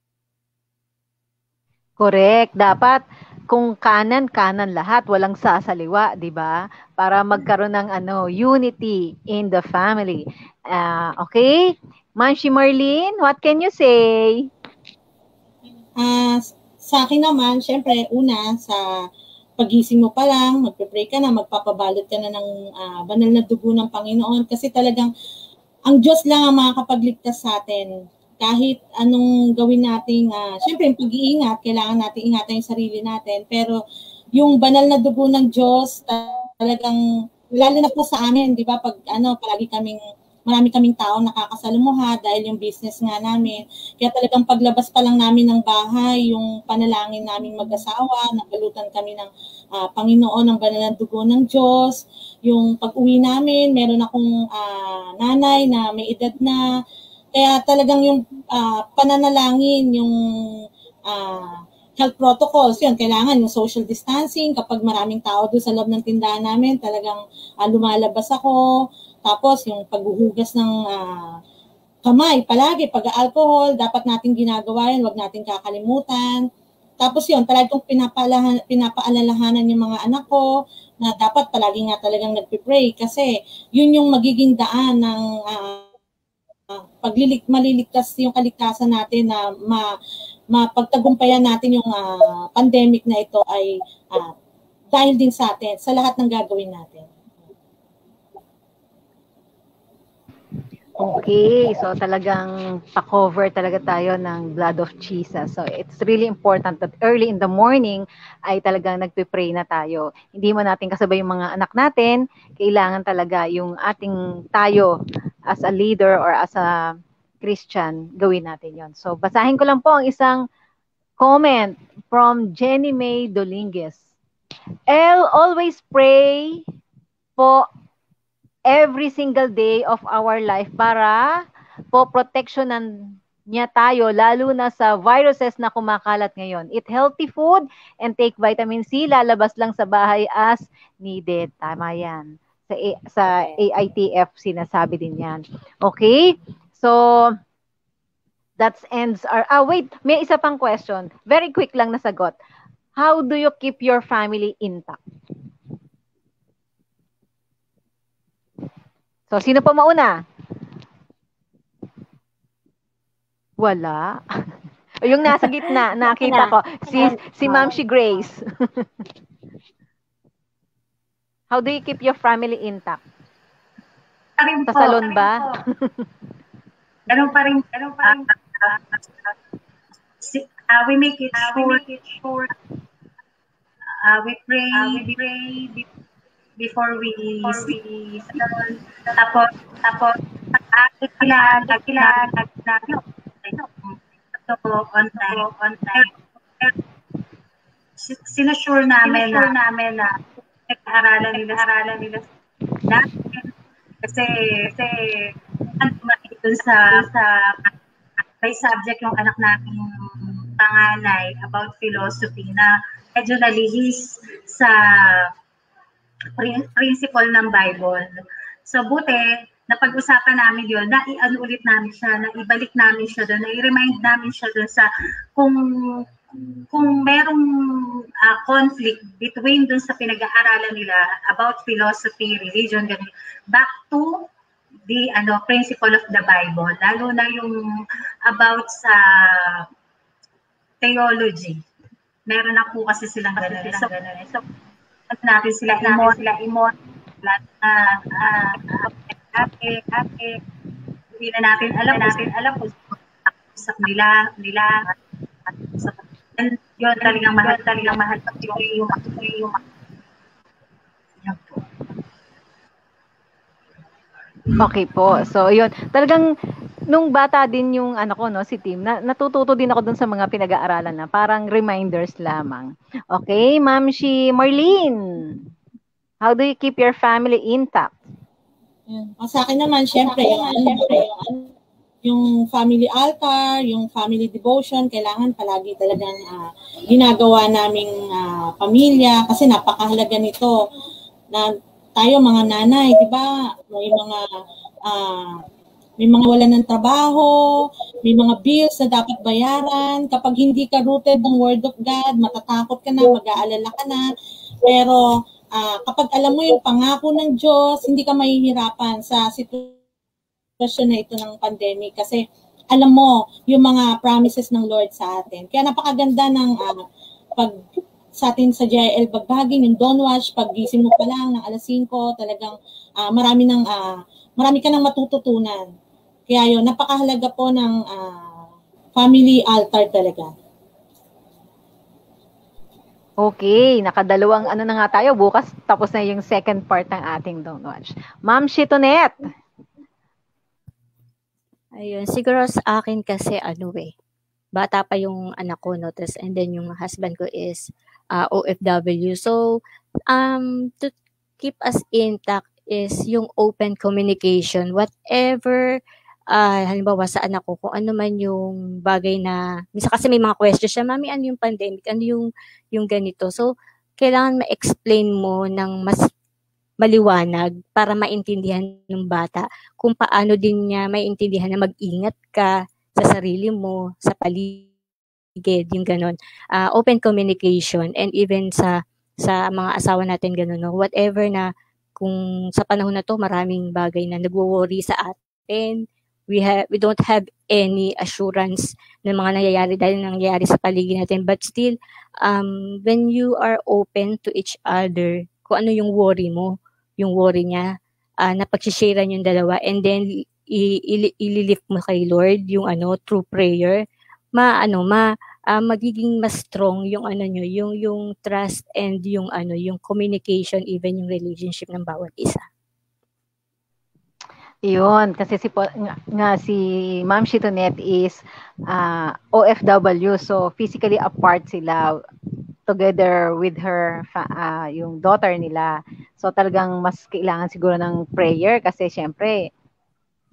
Correct. Dapat kung kanan lahat, walang sasaliwa, 'di ba? Para magkaroon ng unity in the family. Okay? Manshi Marlene, what can you say? Sa akin naman, syempre, una, sa pagising mo pa lang, magpe-pray ka na, magpapabalot ka na ng banal na dugo ng Panginoon. Kasi talagang, ang Diyos lang ang makakapagligtas sa atin. Kahit anong gawin natin, syempre, yung pag-iingat, kailangan natin ingatan yung sarili natin. Pero, yung banal na dugo ng Diyos, talagang, lalo na po sa amin, di ba, pag marami kaming tao nakakasalumuha dahil yung business nga namin. Kaya talagang paglabas pa lang namin ng bahay, yung panalangin naming mag-asawa, nabalutan kami ng Panginoon ng banal na dugo ng Diyos. Yung pag-uwi namin, meron akong nanay na may edad na. Kaya talagang yung pananalangin, yung health protocols, yun, kailangan yung social distancing. Kapag maraming tao doon sa loob ng tindahan namin, talagang lumalabas ako. Tapos yung paghuhugas ng kamay, palagi, pag-alcohol, dapat natin ginagawa yun, wag natin kakalimutan. Tapos yun, talagang pinapaalalahanan yung mga anak ko na dapat palagi nga talagang nagpipray kasi yun yung magiging daan ng maliligtas yung kaligtasan natin na mapagtagumpayan natin yung pandemic na ito ay dahil din sa atin, sa lahat ng gagawin natin. Okay, so talagang pa-cover talaga tayo ng blood of Jesus. So it's really important that early in the morning ay talagang nagpe-pray na tayo. Hindi mo natin kasabay yung mga anak natin, kailangan talaga yung tayo as a leader or as a Christian, gawin natin yon. So basahin ko lang po ang isang comment from Jenny May Dolinguez. I'll always pray po every single day of our life para po-protectionan niya tayo, lalo na sa viruses na kumakalat ngayon. Eat healthy food and take vitamin C. Lalabas lang sa bahay as needed. Tama yan. Sa AITF, sinasabi din yan. Okay? So, that ends our... wait. May isa pang question. Very quick lang na sagot. How do you keep your family intact? So, sino pa mauna? Wala. Yung nasa gitna, nakita ko. Si Ma'am Grace. How do you keep your family intact? Sa salon ba? Ganun pa rin. We make it short. We pray before we salon. Tapos on time. Sinasure namin na nag-aaralan nila kasi dun sa may subject yung anak namin panganay about philosophy na medyo nalihis sa principle ng Bible. So buti napag-usapan namin yun, na-i-ano ulit namin siya, na-ibalik namin siya doon, na-i-remind namin siya doon sa kung merong conflict between doon sa pinag-aaralan nila about philosophy, religion, ganun, back to the principle of the Bible, lalo na yung about sa theology. Meron na po kasi silang ganun. So natin sila imon, lahat hindi na natin alam kung sa nila so, yun talagang mahal yung Okay po. So, yun. Talagang nung bata din yung si Tim, natututo din ako dun sa mga pinag-aaralan na parang reminders lamang. Okay, Ma'am Marlene. How do you keep your family intact? Sa akin naman, syempre, yung family altar, yung family devotion, kailangan palagi talagang ginagawa naming pamilya kasi napakahalaga nito na tayo mga nanay, di ba? May mga wala ng trabaho, may mga bills na dapat bayaran. Kapag hindi ka rooted ng Word of God, matatakot ka na, mag-aalala ka na. Pero kapag alam mo yung pangako ng Diyos, hindi ka mahihirapan sa sitwasyon na ito ng pandemic kasi alam mo yung mga promises ng Lord sa atin. Kaya napakaganda ng pag sa atin sa JIL Bagbagin, yung Dawn Watch, pag gising mo pa lang ng alas 5, talagang marami ka nang matututunan. Kaya yun, napakahalaga po ng family altar talaga. Okay, nakadalawang na nga tayo. Bukas tapos na yung second part ng ating Don't Watch. Ma'am Shitonet. Ayun, siguro sa akin kasi bata pa yung anak ko, no? And then yung husband ko is OFW. So, to keep us intact is yung open communication. Whatever, halimbawa sa anak ko, kung ano man yung bagay na, misa kasi may mga questions siya, Mami, ano yung pandemic? Ano yung ganito? So, kailangan ma-explain mo ng mas maliwanag para maintindihan ng bata kung paano din niya maintindihan na mag-ingat ka sa sarili mo, sa paligid, yung ganon. Open communication and even sa mga asawa natin ganon, no? Whatever na, kung sa panahon na to maraming bagay na nagwo-worry sa atin, we don't have any assurance ng mga nangyayari dahil nangyayari sa paligid natin, but still when you are open to each other, kung ano yung worry mo, yung worry niya, napag-sharean yung dalawa, and then ililift mo kay Lord yung through prayer, magiging mas strong yung yung trust and yung yung communication, even yung relationship ng bawat isa. Yun, kasi si Ma'am Shitonet is OFW, so physically apart sila together with her yung daughter nila. So talagang mas kailangan siguro ng prayer kasi syempre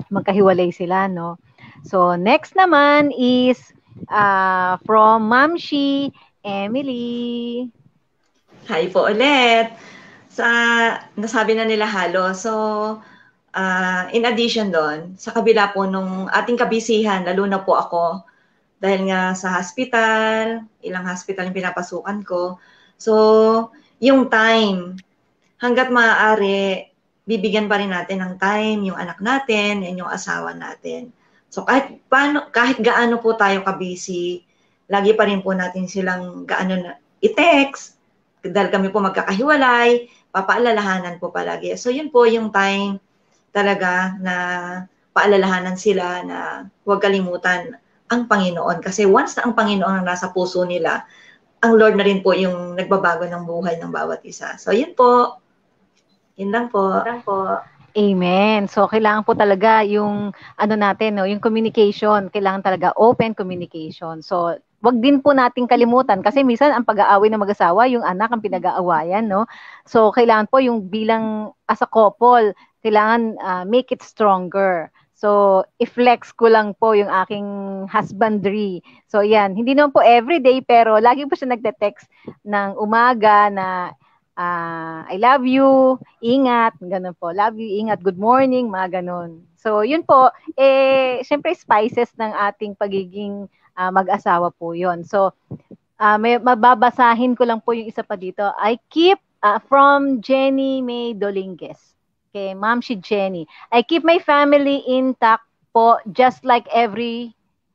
magkahiwalay sila, no? So, next naman is from Mamshi Emily. Hi po ulit. Nasabi na nila halo. So, in addition doon, sa kabila po nung ating kabisihan, lalo na po ako, dahil nga sa hospital, ilang hospital yung pinapasukan ko. So, yung time, hanggat maaari, bibigyan pa rin natin ng time yung anak natin and yung asawa natin. So, kahit gaano po tayo kabisi, lagi pa rin po natin silang gaano na i-text, dahil kami po magkakahiwalay, papaalalahanan po palagi. So, yun po yung time talaga na paalalahanan sila na huwag kalimutan ang Panginoon. Kasi once na ang Panginoon ang nasa puso nila, ang Lord na rin po yung nagbabago ng buhay ng bawat isa. So, yun po. Yun lang po. Amen. So, kailangan po talaga yung, natin, no, yung communication, kailangan talaga open communication. So, wag din po nating kalimutan kasi minsan ang pag-aaway ng mag-asawa, yung anak ang pinag-aawayan, no? So, kailangan po yung bilang as a couple, kailangan make it stronger. So, i-flex ko lang po yung aking husbandry. So, yan. Hindi naman po everyday, pero lagi po siya nagte-text ng umaga na I love you, ingat, ganun po. Love you, ingat, good morning, mga ganun. So, yun po, syempre spices ng ating pagiging mag-asawa po yun. So, may mababasahin ko lang po yung isa pa dito. I keep from Jenny May Dolinguez. Okay, Ma'am si Jenny. I keep my family intact po, just like every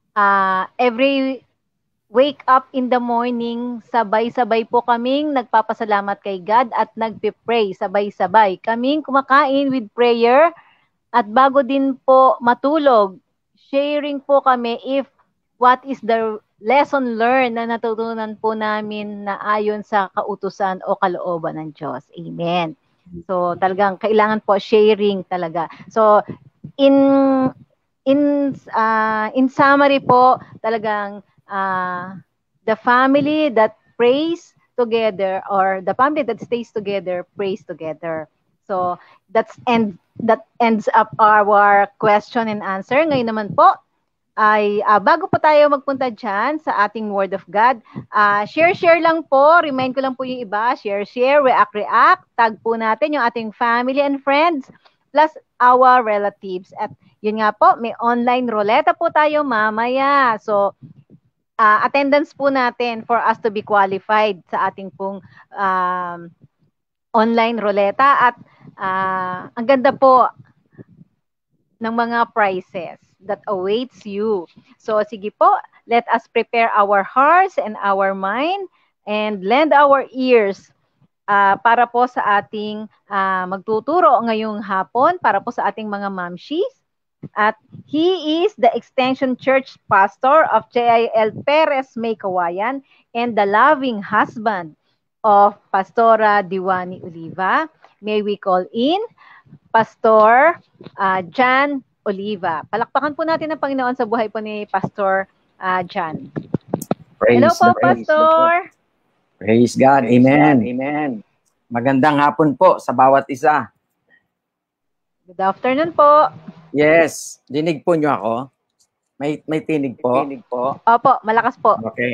wake up in the morning, sabay-sabay po kaming nagpapasalamat kay God at nagpe-pray sabay-sabay. Kaming kumakain with prayer at bago din po matulog, sharing po kami if what is the lesson learned na natutunan po namin na ayon sa kautusan o kalooban ng Diyos. Amen. So talagang kailangan po sharing talaga. So in summary po, talagang the family that prays together or the family that stays together prays together. So that ends up our question and answer. Ngayon naman po ay bago po tayo magpunta dyan sa ating Word of God, share lang po, remind ko lang po yung iba, share, react, tag po natin yung ating family and friends, plus our relatives. At yun nga po, may online ruleta po tayo mamaya. So, attendance po natin for us to be qualified sa ating pong online ruleta. At ang ganda po ng mga prizes that awaits you. So, sige po, let us prepare our hearts and our mind and lend our ears para po sa ating magtuturo ngayong hapon, para po sa ating mga mamshis. At he is the Extension Church Pastor of JIL Perez May Kawayan and the loving husband of Pastora Diwani Oliva. May we call in Pastor Jan Oliva. Palakpakan po natin ang Panginoon sa buhay po ni Pastor Jan. Hello po, Pastor. Praise God. Amen. Amen. Magandang hapon po sa bawat isa. Good afternoon po. Yes. Dinig po nyo ako? May tinig po? Opo, malakas po. Okay.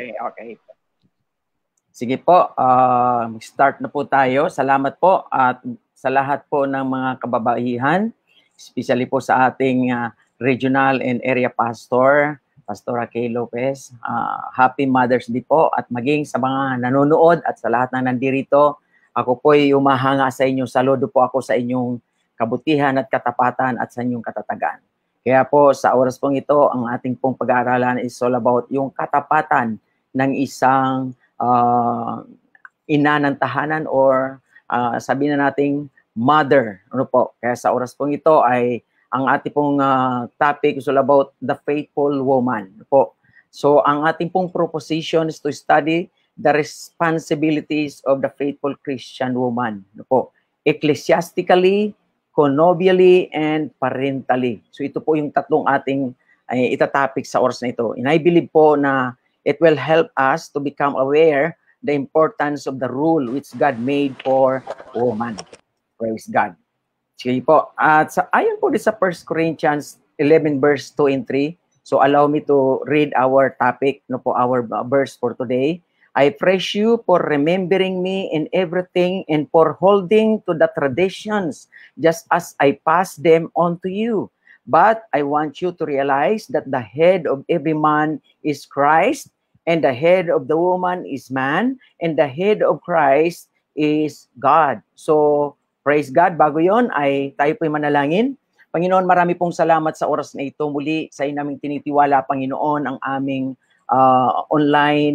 Sige po, mag-start na po tayo. Salamat po at sa lahat po ng mga kababaihan, especially po sa ating regional and area pastor, Pastora Kay Lopez. Happy Mother's Day po at maging sa mga nanonood at sa lahat na nandirito, ako po'y umahanga sa inyo. Saludo po ako sa inyong kabutihan at katapatan at sa inyong katatagan. Kaya po sa oras pong ito, ang ating pong pag-aaralan is all about yung katapatan ng isang ina ng tahanan or sabihin na nating mother. Ano po? Kaya sa oras pong ito ay ang ating pong topic is all about the faithful woman. Ano po? So ang ating pong proposition is to study the responsibilities of the faithful Christian woman. Ano po? Ecclesiastically, connubially, and parentally. So ito po yung tatlong ating itatopic sa oras na ito. And I believe po na it will help us to become aware the importance of the rule which God made for woman. Praise God. Sige po. At ayon po din sa 1 Corinthians 11 verse 2 and 3. So allow me to read our topic, no po, our verse for today. I praise you for remembering me in everything and for holding to the traditions just as I pass them on to you. But I want you to realize that the head of every man is Christ, and the head of the woman is man, and the head of Christ is God. So, praise God. Bago yon ay tayo po'y manalangin. Panginoon, marami pong salamat sa oras na ito. Muli, sa iyo naming tinitiwala, Panginoon, ang aming online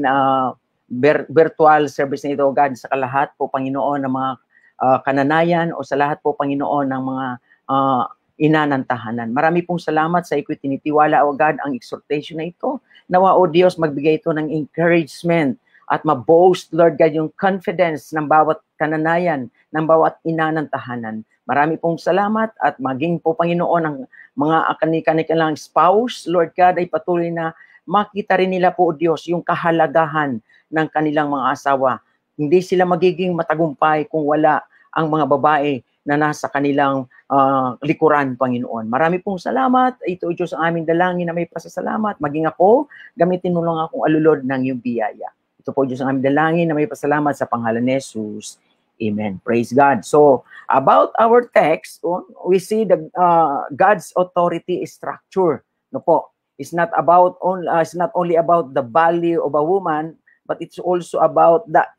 virtual service na ito, God, sa lahat po, Panginoon, ng mga kananayan o sa lahat po, Panginoon, ng mga inanantahanan. Marami pong salamat sa iko'y tinitiwala, O God, ang exhortation na ito. Nawa, O Diyos, magbigay ito ng encouragement at ma-boast, Lord God, yung confidence ng bawat kananayan, ng bawat inanantahanan. Marami pong salamat at maging po, Panginoon, ang mga kanilang spouse, Lord God, ay patuloy na makita rin nila po, O Diyos, yung kahalagahan ng kanilang mga asawa. Hindi sila magiging matagumpay kung wala ang mga babae na nasa kanilang likuran, Panginoon. Marami pong salamat. Ito, Diyos, ang aming dalangin na may pasasalamat. Maging ako, gamitin mo lang akong alulod ng iyong biyaya. Ito po, Diyos, ang aming dalangin na may pasalamat sa pangalan ni Jesus. Amen. Praise God. So, about our text, we see the God's authority structure. No po. It's not only about the value of a woman, but it's also about the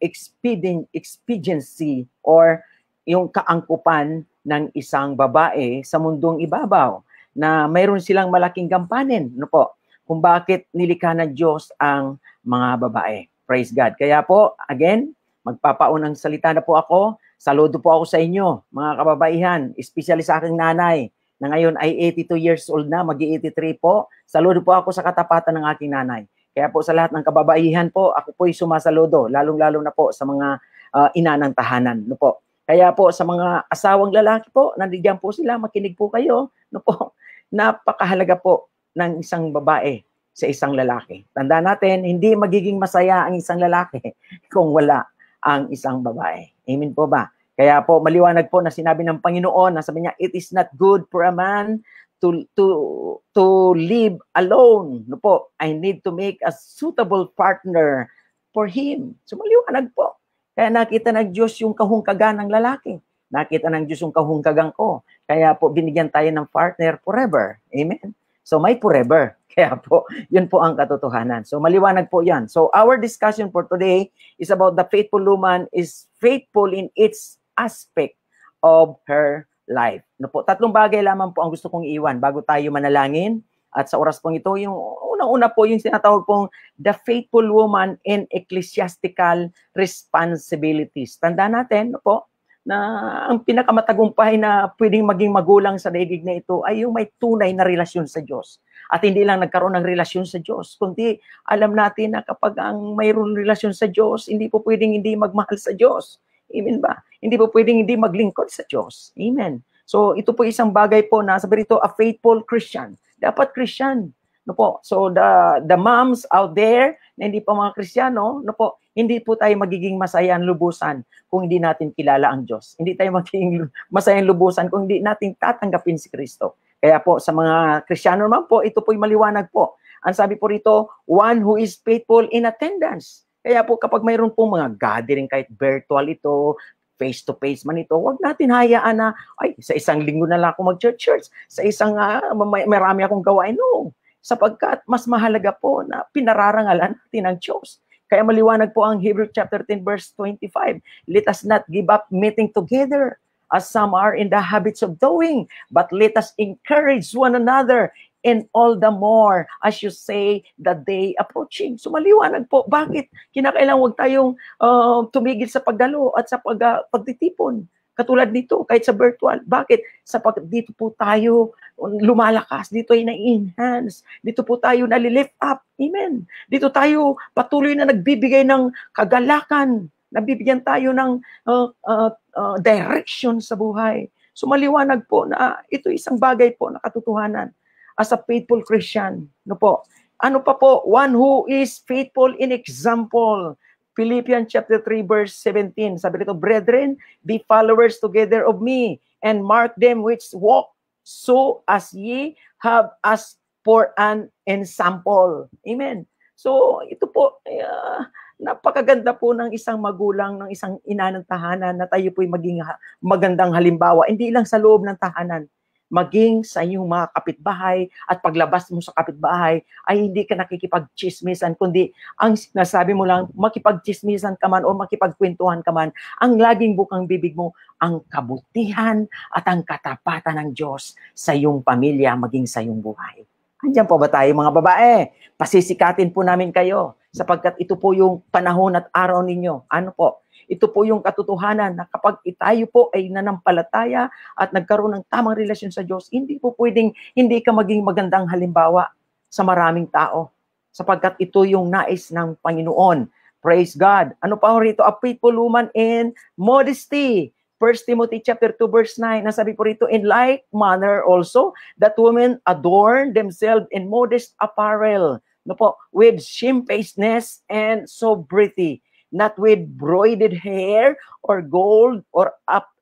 expediency or yung kaangkupan ng isang babae sa mundong ibabaw na mayroon silang malaking gampanin, no po, kung bakit nilikha ng Diyos ang mga babae. Praise God. Kaya po, again, magpapaunang salita na po ako. Saludo po ako sa inyo, mga kababaihan, especially sa aking nanay, na ngayon ay 82 years old na, mag-83 po. Saludo po ako sa katapatan ng aking nanay. Kaya po sa lahat ng kababaihan po, ako po'y sumasaludo, lalong-lalo na po sa mga inanang tahanan. No po. Kaya po sa mga asawang lalaki po, nandiyan po sila, makinig po kayo. No po. Napakahalaga po ng isang babae sa isang lalaki. Tandaan natin, hindi magiging masaya ang isang lalaki kung wala ang isang babae. Amen po ba? Kaya po maliwanag po na sinabi ng Panginoon, na sabi niya, it is not good for a man to live alone. No po, I need to make a suitable partner for him. So maliwanag po. Kaya nakita ng Diyos yung kahungkagan ng lalaki. Nakita ng Diyos yung kahungkagan ko. Kaya po binigyan tayo ng partner forever. Amen. So may forever. Kaya po, yun po ang katotohanan. So maliwanag po yan. So our discussion for today is about the faithful woman is faithful in its aspect of her life. No po, tatlong bagay lamang po ang gusto kong iwan bago tayo manalangin. At sa oras pong ito, yung unang-una po yung sinatawag pong the faithful woman in ecclesiastical responsibilities. Tandaan natin, no po, na ang pinakamatagumpay na pwedeng maging magulang sa daigdig na ito ay yung may tunay na relasyon sa Diyos. At hindi lang nagkaroon ng relasyon sa Diyos, kundi alam natin na kapag ang mayroon relasyon sa Diyos, hindi po pwedeng hindi magmahal sa Diyos. Amen ba? Hindi po pwedeng hindi maglingkod sa Diyos. Amen. So ito po isang bagay po na sabi rito, a faithful Christian. Dapat Christian. No po. So the moms out there na hindi pa mga Kristiyano, no po, hindi po tayo magiging masayang lubusan kung hindi natin kilala ang Diyos. Hindi tayo magiging masayang lubusan kung hindi natin tatanggapin si Kristo. Kaya po sa mga Kristiyano naman po, ito po'y maliwanag po. Ang sabi po rito, one who is faithful in attendance. Kaya po kapag mayroon pong mga gathering, kahit virtual ito, face-to-face man ito, huwag natin hayaan na, ay, sa isang linggo na lang ako mag-church. Sa isang, marami akong gawain. No. Sapagkat mas mahalaga po na pinararangalan natin ang Diyos. Kaya maliwanag po ang Hebrews chapter 10 verse 25. Let us not give up meeting together as some are in the habits of doing, but let us encourage one another, and all the more as you say the day approaching. So maliwanag po, bakit kinakailangan huwag tayong tumigil sa pagdalo at sa pagtitipon. Katulad nito, kahit sa virtual. Bakit? Dito po tayo lumalakas, dito ay na-enhance, dito po tayo nalilift up. Amen. Dito tayo patuloy na nagbibigay ng kagalakan, nabibigyan tayo ng direction sa buhay. So maliwanag po na ito isang bagay po na katotohanan. As a faithful Christian, no po. Ano pa po? One who is faithful in example. Philippians chapter 3 verse 17. Sabi nito, brethren, be followers together of me and mark them which walk so as ye have us for an ensample. Amen. So, ito po, napakaganda po ng isang magulang, ng isang ina ng tahanan na tayo po'y maging magandang halimbawa. Hindi lang sa loob ng tahanan, maging sa iyong mga kapitbahay at paglabas mo sa kapitbahay ay hindi ka nakikipagchismisan, kundi ang sinasabi mo lang, makipagchismisan ka man o makipagkwentuhan ka man, ang laging bukang bibig mo, ang kabutihan at ang katapatan ng Diyos sa iyong pamilya, maging sa iyong buhay. Andiyan po ba tayo mga babae? Pasisikatin po namin kayo sapagkat ito po yung panahon at araw ninyo. Ano po? Ito po yung katotohanan na kapag tayo po ay nanampalataya at nagkaroon ng tamang relasyon sa Diyos, hindi po pwedeng hindi ka maging magandang halimbawa sa maraming tao sapagkat ito yung nais ng Panginoon. Praise God. Ano pa rito? A faithful woman in modesty. 1 Timothy chapter 2 verse 9, nasabi po rito, in like manner also, that women adorn themselves in modest apparel, no po, with shamefacedness and sobriety, not with broided hair or gold or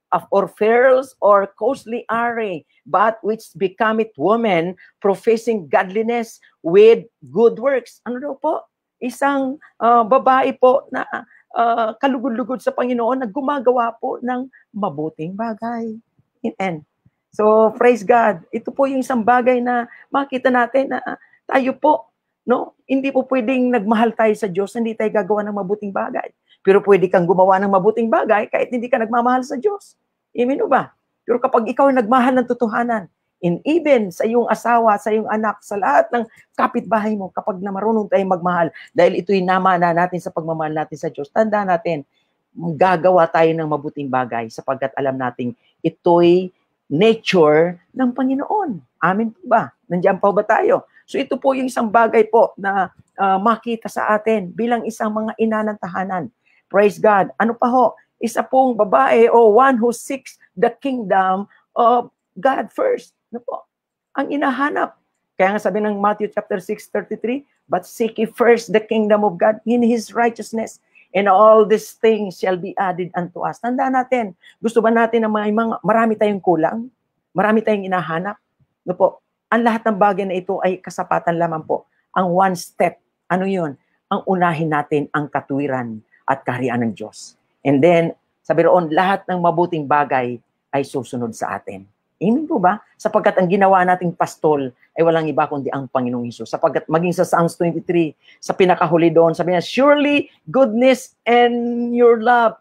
pearls or costly array, but which becometh woman professing godliness with good works. Ano daw po? Isang babae po na kalugod-lugod sa Panginoon na gumagawa po ng mabuting bagay. Amen. So, praise God. Ito po yung isang bagay na makita natin na tayo po, no, hindi po pwedeng nagmahal tayo sa Diyos, hindi tayo gagawa ng mabuting bagay. Pero pwede kang gumawa ng mabuting bagay kahit hindi ka nagmamahal sa Diyos. Amen o ba? Pero kapag ikaw ay nagmahal ng totohanan, and even sa iyong asawa, sa iyong anak, sa lahat ng kapitbahay mo, kapag na marunong tayong magmahal, dahil ito'y namana natin sa pagmamahal natin sa Diyos, tanda natin, gagawa tayo ng mabuting bagay sapagkat alam nating ito'y nature ng Panginoon. Amen po ba? Nandiyan pa ba tayo? So ito po yung isang bagay po na makita sa atin bilang isang mga ina ng tahanan. Praise God. Ano pa ho? Isa pong babae o one who seeks the kingdom of God first. Ano po? Ang inahanap. Kaya nga sabi ng Matthew chapter 6:33, but seek ye first the kingdom of God in His righteousness, and all these things shall be added unto us. Tandaan natin, gusto ba natin na marami tayong kulang? Marami tayong inahanap? Ano po? Ang lahat ng bagay na ito ay kasapatan lamang po. Ang one step, ano yun? Ang unahin natin ang katuwiran at kaharian ng Diyos. And then, sabi roon, lahat ng mabuting bagay ay susunod sa atin. Amen po ba? Sapagkat ang ginawa nating pastol ay walang iba kundi ang Panginoong Hesus. Sapagkat maging sa Psalms 23, sa pinakahuli doon, sabi niya, surely goodness and your love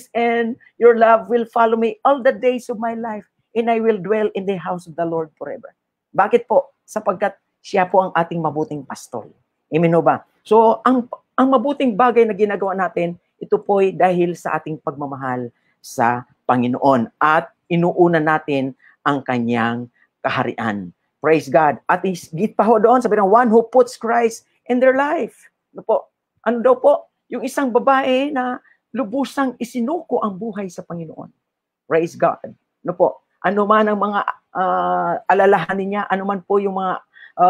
will follow me all the days of my life, and I will dwell in the house of the Lord forever. Bakit po? Sapagkat siya po ang ating mabuting pastol. Amen ba? So, ang mabuting bagay na ginagawa natin, ito po'y dahil sa ating pagmamahal sa Panginoon at inuuna natin ang kanyang kaharian. Praise God. At higit pa ho doon, sabi ng one who puts Christ in their life. Ano po? Ano daw po? Yung isang babae na lubusang isinuko ang buhay sa Panginoon. Praise God. Ano po? Ano man ang mga alalahanin niya, ano man po yung mga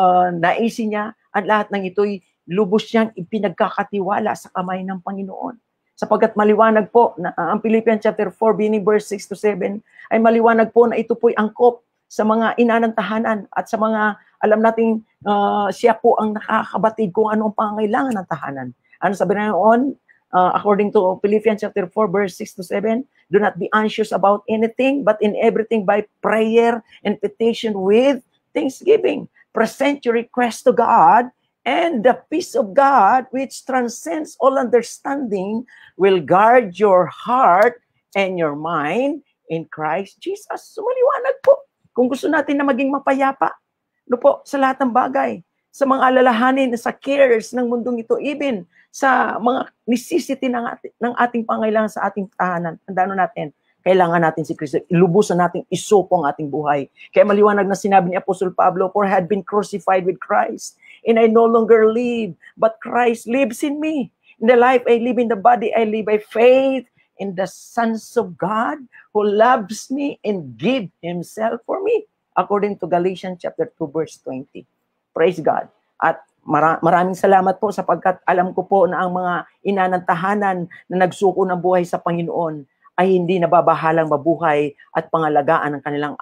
naisin niya, at lahat ng ito'y lubos siyang ipinagkakatiwala sa kamay ng Panginoon. Sapagkat maliwanag po na ang Philippians chapter 4 beginning verse 6 to 7 ay maliwanag po na ito po'y angkop sa mga ina ng tahanan at sa mga alam nating siya po ang nakakabatid kung ano ang pangangailangan ng tahanan. Ano sabi na noon? According to Philippians chapter 4 verse 6 to 7, do not be anxious about anything, but in everything by prayer and petition with thanksgiving. Present your request to God, and the peace of God, which transcends all understanding, will guard your heart and your mind in Christ Jesus. So maliwanag po. Kung gusto natin na maging mapayapa, no po, sa lahat ng bagay, sa mga alalahanin, sa cares ng mundong ito, even sa mga necessity ng ating pangailangan sa ating tahanan, tandaan natin, kailangan natin si Kristo, ilubusan natin, isupo ang ating buhay. Kaya maliwanag na sinabi ni Apostol Pablo, for I had been crucified with Christ, and I no longer live, but Christ lives in me. In the life I live in the body, I live by faith in the sons of God who loves me and give Himself for me. According to Galatians chapter 2 verse 20. Praise God. At maraming salamat po sapagkat alam ko po na ang mga ina ng tahanan na nagsuko ng buhay sa Panginoon ay hindi nababahalang mabuhay at pangalagaan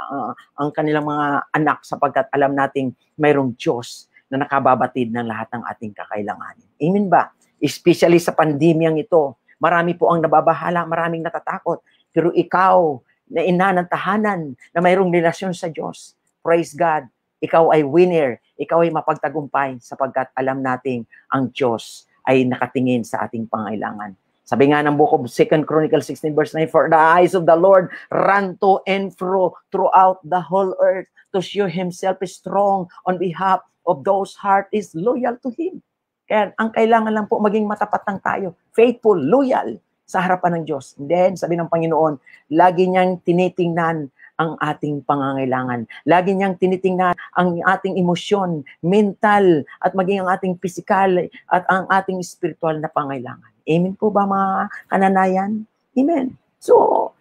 ang kanilang mga anak sapagkat alam nating mayroong Diyos na nakababatid ng lahat ng ating kakailanganin. Amen ba? Especially sa pandemyang ito, marami po ang nababahala, maraming natatakot. Pero ikaw, na ina ng tahanan, na mayroong relasyon sa Diyos, praise God, ikaw ay winner, ikaw ay mapagtagumpay sapagkat alam nating ang Diyos ay nakatingin sa ating pangailangan. Sabi nga ng book of 2 Chronicles 16 verse 9, for the eyes of the Lord run to and fro throughout the whole earth to show Himself is strong on behalf of those heart is loyal to Him. Kaya ang kailangan lang po maging matapat lang tayo, faithful, loyal sa harapan ng Diyos. And then, sabi ng Panginoon, lagi niyang tinitingnan ang ating pangangailangan. Lagi niyang tinitingnan ang ating emosyon, mental, at maging ang ating physical at ang ating spiritual na pangailangan. Amen po ba mga kananayan? Amen. So,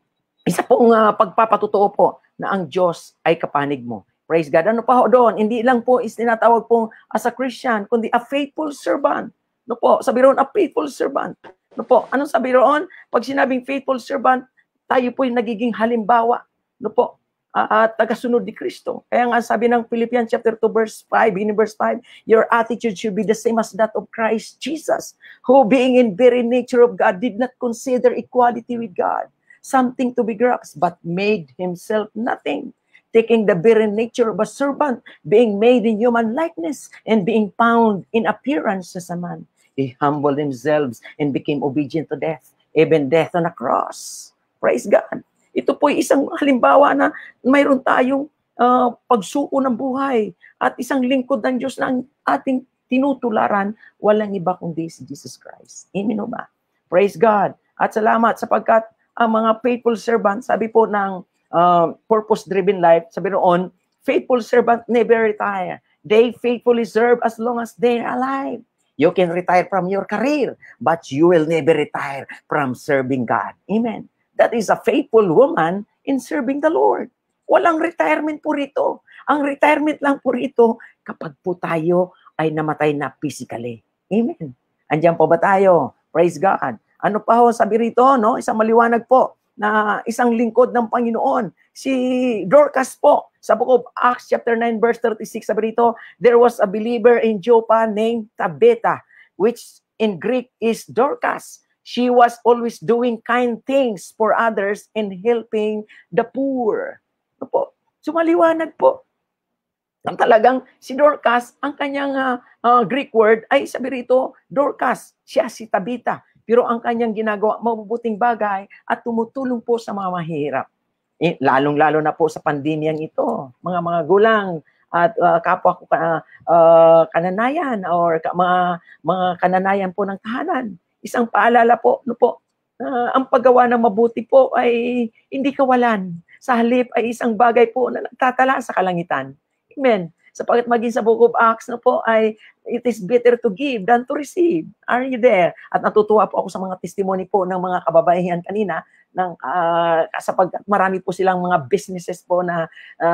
isa pong pagpapatutuo po na ang Diyos ay kapanig mo. Praise God. Ano pa ho doon? Hindi lang po is tinatawag pong as a Christian, kundi a faithful servant. No po, sabi roon, a faithful servant. No po, anong sabi roon? Pag sinabing faithful servant, tayo po yung nagiging halimbawa. No po, tagasunod ni Kristo. Kaya nga sabi ng Philippians chapter 2 verse 5, in verse 5, your attitude should be the same as that of Christ Jesus, who being in very nature of God, did not consider equality with God something to be grasped, but made Himself nothing, taking the very nature of a servant, being made in human likeness, and being found in appearance as a man. He humbled Himself and became obedient to death, even death on a cross. Praise God. Ito po ay isang halimbawa na mayroon tayong pagsuko ng buhay at isang lingkod ng Diyos na ang ating tinutularan, walang iba kundi si Jesus Christ. Amen o ba? Praise God. At salamat sapagkat ang mga faithful servant, sabi po ng purpose-driven life, sabi noon, faithful servant never retire. They faithfully serve as long as they're alive. You can retire from your career, but you will never retire from serving God. Amen. That is a faithful woman in serving the Lord. Walang retirement po rito. Ang retirement lang po rito kapag po tayo ay namatay na physically. Amen. Andiyan po ba tayo? Praise God. Ano pa ho sabi rito, no? Isang maliwanag po na isang lingkod ng Panginoon. Si Dorcas po, sa book of Acts chapter 9 verse 36, sabi rito, there was a believer in Joppa named Tabitha, which in Greek is Dorcas. She was always doing kind things for others and helping the poor. Ano po? So maliwanag po. Ang talagang si Dorcas, ang kanyang Greek word ay sabi rito, Dorcas, siya si Tabitha. Pero ang kanyang ginagawa, mabubuting bagay at tumutulong po sa mga mahirap. Lalong-lalo na po sa pandemyang ito. Mga gulang at kapwa ko kananayan or mga kananayan po ng tahanan. Isang paalala po, no po, ang paggawa ng mabuti po ay hindi kawalan. Sa halip ay isang bagay po na nagtatala sa kalangitan. Amen. Sapagkat maging sa book of Acts na po ay it is better to give than to receive. Are you there? At natutuwa po ako sa mga testimony po ng mga kababaihan kanina sapagkat marami po silang mga businesses po na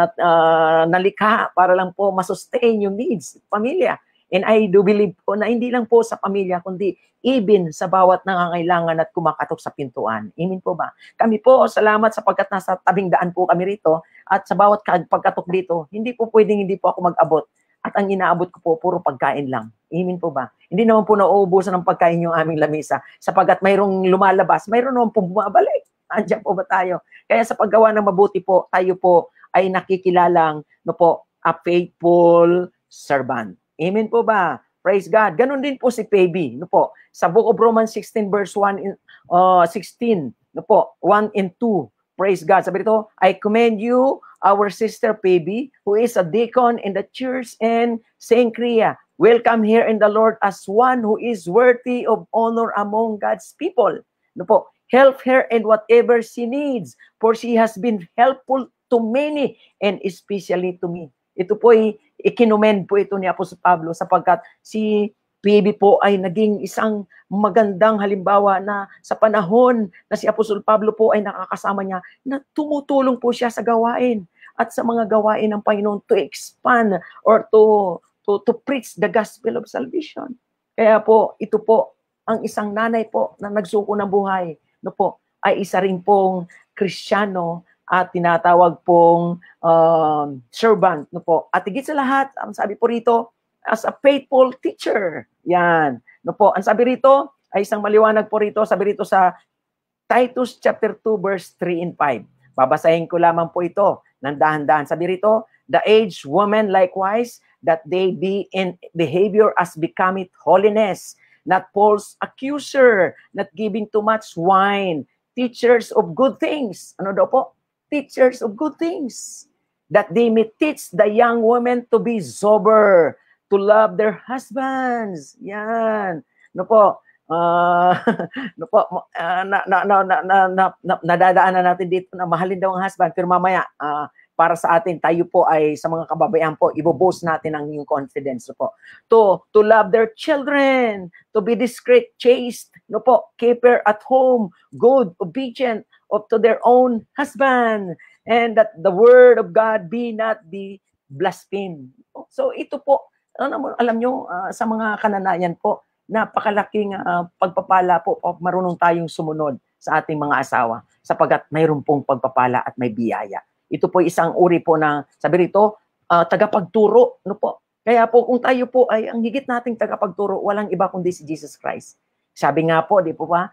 nalikha para lang po masustain yung needs, pamilya. And I do believe po na hindi lang po sa pamilya, kundi even sa bawat nangangailangan at kumakatok sa pintuan. Amen po ba? Kami po, salamat sapagkat nasa tabing daan po kami rito at sa bawat pagkatok dito, hindi po pwedeng hindi po ako mag-abot. At ang inaabot ko po, puro pagkain lang. Amen po ba? Hindi naman po nauubusan ng pagkain yung aming lamesa sapagkat mayroong lumalabas, mayroon naman po bumabalik. Andiyan po ba tayo? Kaya sa paggawa ng mabuti po, tayo po ay nakikilalang a faithful servant. Amen po ba? Praise God. Ganon din po si Phoebe, sa book of Romans 16 verse 1 16, 1 and 2. Praise God. Sabi dito, I commend you, our sister Phoebe, who is a deacon in the church in Cenchrea. Welcome here in the Lord as one who is worthy of honor among God's people. Help her in whatever she needs, for she has been helpful to many and especially to me. Ito po ay ikinomend po ito ni Apostol Pablo sapagkat si Phoebe po ay naging isang magandang halimbawa na sa panahon na si Apostol Pablo po ay nakakasama niya na tumutulong po siya sa gawain at sa mga gawain ng Panginoon to expand or to preach the gospel of salvation. Kaya po ito po ang isang nanay po na nagsuko ng buhay ay isa rin pong Kristiyano at tinatawag pong servant, no po. At higit sa lahat, ang sabi po rito, as a faithful teacher. Yan, no po. Ang sabi rito ay isang maliwanag po rito, sabi rito sa Titus chapter 2 verse 3 and 5. Babasahin ko lamang po ito ng dahan-dahan. Sabi rito, the aged women likewise, that they be in behavior as becometh holiness, not false accuser, not giving too much wine, teachers of good things. Ano daw po? Teachers of good things. That they may teach the young women to be sober, to love their husbands. Yan. No po. No po, nadadaanan natin dito na mahalin daw ang husband, pero mamaya para sa atin, tayo po ay sa mga kababayan po, ibo-boost natin ang yung confidence, no po. To love their children, to be discreet, chaste, no po, keeper at home, good, obedient to their own husband, and that the word of God be not be blasphemed. So ito po, alam nyo, sa mga kananayan po, napakalaking pagpapala po, marunong tayong sumunod sa ating mga asawa, sapagkat mayroon pong pagpapala at may biyaya. Ito po isang uri po ng, sabi rito, tagapagturo, no po. Kaya po kung tayo po ay ang higit nating tagapagturo, walang iba kundi si Jesus Christ. Sabi nga po, di po ba,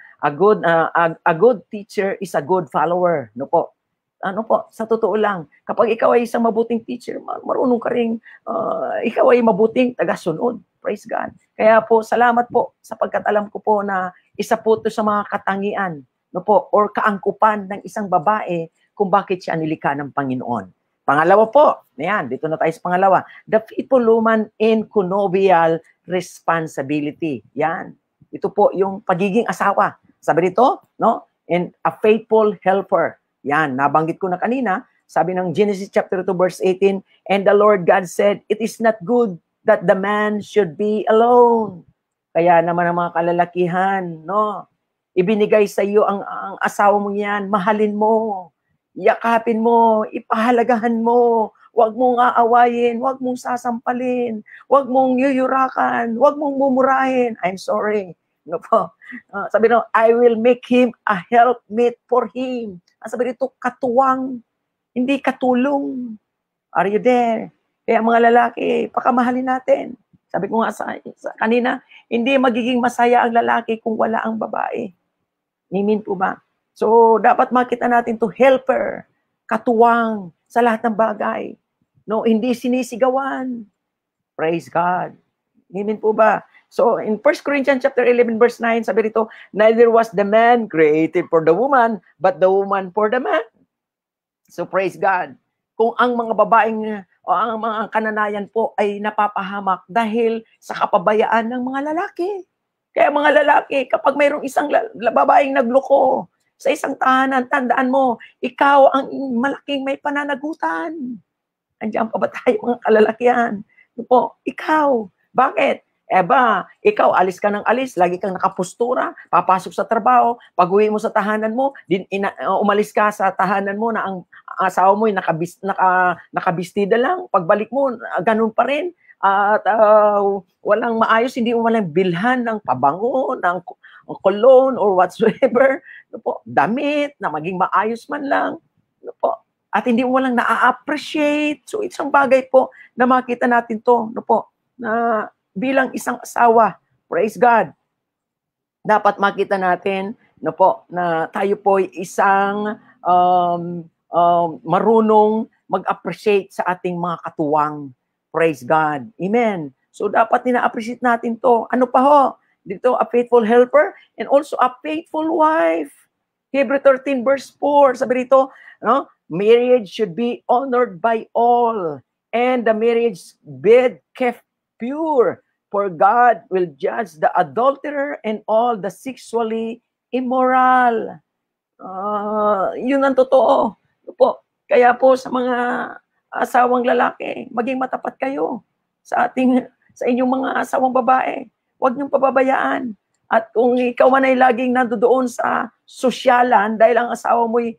a good teacher is a good follower, no po. Ano po, sa totoo lang, kapag ikaw ay isang mabuting teacher, marunong ka rin, ikaw ay mabuting tagasunod. Praise God. Kaya po, salamat po sapagkat alam ko po na isa po ito sa mga katangian, no po, or kaangkupan ng isang babae kung bakit siya nilikha ng Panginoon. Pangalawa po, ayan, dito na tayo sa pangalawa, the faithful woman in connubial responsibility. Yan. Ito po yung pagiging asawa. Sabi dito, no? And a faithful helper. Yan, nabanggit ko na kanina, sabi ng Genesis chapter 2 verse 18, and the Lord God said, it is not good that the man should be alone. Kaya naman ang mga kalalakihan, no? Ibinigay sa iyo ang asawa mo yan, mahalin mo, yakapin mo, ipahalagahan mo, huwag mong aawayin, huwag mong sasampalin, huwag mong yuyurakan, huwag mong mumurahin. I'm sorry. No po. Sabi no, I will make him a helpmate for him. Sabi dito, katuwang, hindi katulong. Are you there? Kaya mga lalaki, pakamahalin natin. Sabi ko nga sa kanina, hindi magiging masaya ang lalaki kung wala ang babae. Amen po ba? So, dapat makita natin to helper, katuwang sa lahat ng bagay. No, hindi sinisigawan. Praise God. Amen po ba? So, in 1 Corinthians chapter 11 verse 9, sabi rito, neither was the man created for the woman, but the woman for the man. So, praise God. Kung ang mga babaeng o ang mga kananayan po ay napapahamak dahil sa kapabayaan ng mga lalaki. Kaya mga lalaki, kapag mayroong isang babaeng nagloko sa isang tahanan, tandaan mo, ikaw ang malaking may pananagutan. Andiyan pa ba tayo mga kalalakihan? Po, ikaw. Bakit? Ikaw, alis ka ng alis, lagi kang nakapustura, papasok sa trabaho, pag-uwi mo sa tahanan mo, umalis ka sa tahanan mo na ang asawa mo ay nakabistida lang, pagbalik mo, ganun pa rin, at walang maayos, hindi mo walang bilhan ng pabango, ng cologne or whatsoever, no po, damit na maging maayos man lang, no po, at hindi mo walang na-appreciate. So, isang bagay po na makita natin to, no po, na bilang isang asawa, praise God, dapat makita natin, no po, na tayo po ay isang marunong mag-appreciate sa ating mga katuwang. Praise God. Amen. So, dapat nina-appreciate natin to. Ano pa ho? Dito, a faithful helper and also a faithful wife. Hebrew 13 verse 4, sabi dito, no? Marriage should be honored by all, and the marriage bed kept pure, for God will judge the adulterer and all the sexually immoral. Yun ang totoo. Po. Kaya po sa mga asawang lalaki, maging matapat kayo sa inyong mga asawang babae. Huwag niyong pababayaan. At kung ikaw man ay laging nandoon sa sosyalan dahil ang asawa mo'y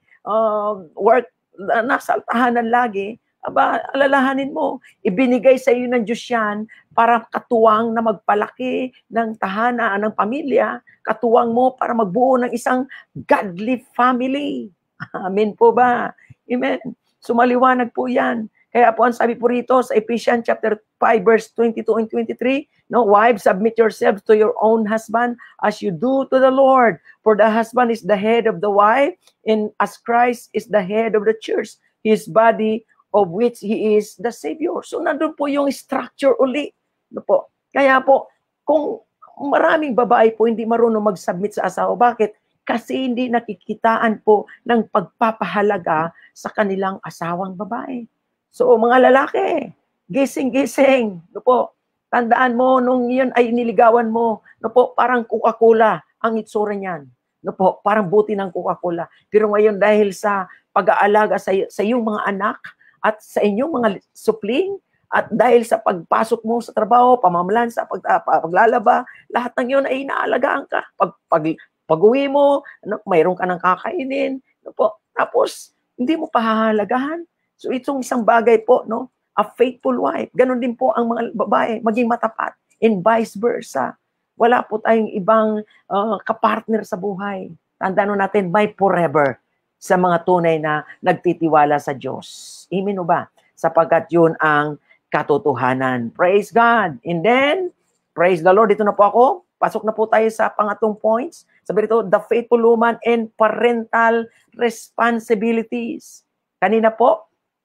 nasa tahanan lagi, alalahanin mo, ibinigay sa iyo ng Diyos yan para katuwang na magpalaki ng tahanan, ng pamilya, katuwang mo para magbuo ng isang godly family. Amen po ba? Amen. So maliwanag po yan. Kaya po ang sabi po rito sa Ephesians chapter 5 verse 22 and 23, no, wives, submit yourselves to your own husband as you do to the Lord. For the husband is the head of the wife, and as Christ is the head of the church, his body, of which he is the Savior. So nandun po yung structure uli. No po. Kaya po, kung maraming babae po hindi marunong mag-submit sa asawa, bakit? Kasi hindi nakikitaan po ng pagpapahalaga sa kanilang asawang babae. So mga lalaki, gising-gising. No po. Tandaan mo, nung yun ay niligawan mo, no po, parang Coca-Cola ang itsura niyan. No po, parang buti ng Coca-Cola. Pero ngayon dahil sa pag-aalaga sa iyong mga anak at sa inyong mga supling, at dahil sa pagpasok mo sa trabaho, pamamalansa, paglalaba, lahat ng yun ay inaalagaan ka. Pag-uwi mo, mayroon ka ng kakainin. No po. Tapos, hindi mo pahahalagahan. So, itong isang bagay po, no? A faithful wife. Ganon din po ang mga babae, maging matapat. And vice versa. Wala po tayong ibang kapartner sa buhay. Tandaan natin, by forever sa mga tunay na nagtitiwala sa Diyos. Amen o ba? Sapagkat yun ang katotohanan. Praise God. And then, praise the Lord. Dito na po ako. Pasok na po tayo sa pangatong points. Sabi dito, the faithful woman and parental responsibilities. Kanina po,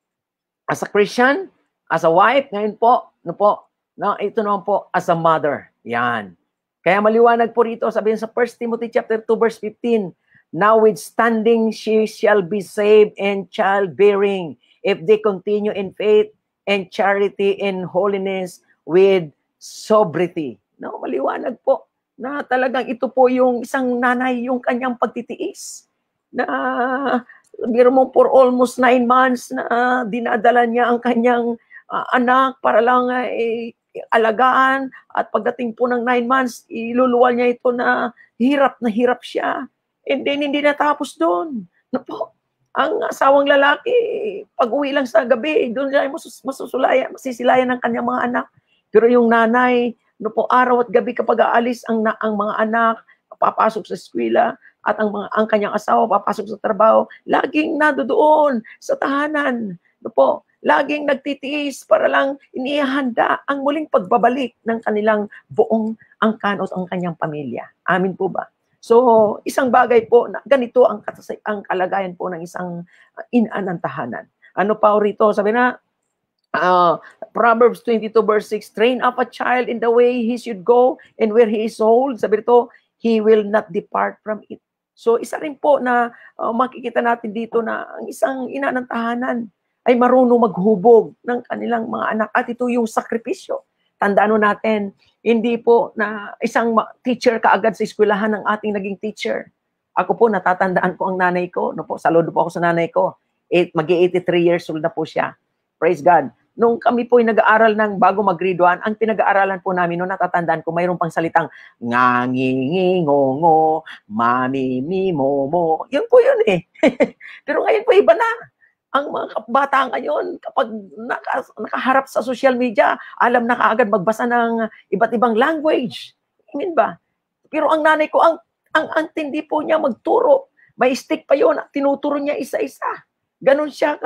as a Christian, as a wife, ngayon po, ito naman po, as a mother. Yan. Kaya maliwanag po rito, sabihin sa 1 Timothy chapter 2 verse 15, notwithstanding she shall be saved and childbearing if they continue in faith and charity and holiness with sobriety. No, maliwanag po na talagang ito po yung isang nanay, yung kanyang pagtitiis. Na biro mo for almost 9 months na dinadala niya ang kanyang anak para lang alagaan, at pagdating po ng 9 months, iluluwal niya ito na hirap siya. And then hindi natapos doon. No po. Ang asawang lalaki, pag-uwi lang sa gabi, doon siya masisilayan ng kanyang mga anak. Pero yung nanay, no po, araw at gabi kapag aalis ang mga anak, papasok sa eskwela, at ang kanyang asawa papasok sa trabaho, laging nandoon sa tahanan. No po, laging nagtitiis para lang inihanda ang muling pagbabalik ng kanilang buong angkan o ang kanyang pamilya. Amin po ba? So, isang bagay po na ganito ang kalagayan po ng isang ina ng tahanan. Ano pa rito? Sabi na, Proverbs 22 verse 6, train up a child in the way he should go, and where he is old, sabi rito, he will not depart from it. So, isa rin po na makikita natin dito na ang isang ina ng tahanan ay marunong maghubog ng kanilang mga anak. At ito yung sakripisyo. Tandaan natin, hindi po na isang teacher kaagad sa eskwelahan ng ating naging teacher. Ako po, natatandaan ko ang nanay ko. No po, saludo po ako sa nanay ko. Mag-83 years old na po siya. Praise God. Nung kami po ay nag-aaral ng bago mag-grade 1, ang pinag-aaralan po namin, no, natatandaan ko, mayroon pang salitang ngangingingongo, mami, mi, momo. Yun po yun eh. Pero ngayon po iba na. Ang mga bata ngayon, kapag nakaharap sa social media, alam na kaagad magbasa ng iba't ibang language. Amen ba? Pero ang nanay ko, ang tindi po niya magturo. May stick pa yun, tinuturo niya isa-isa. Ganon siya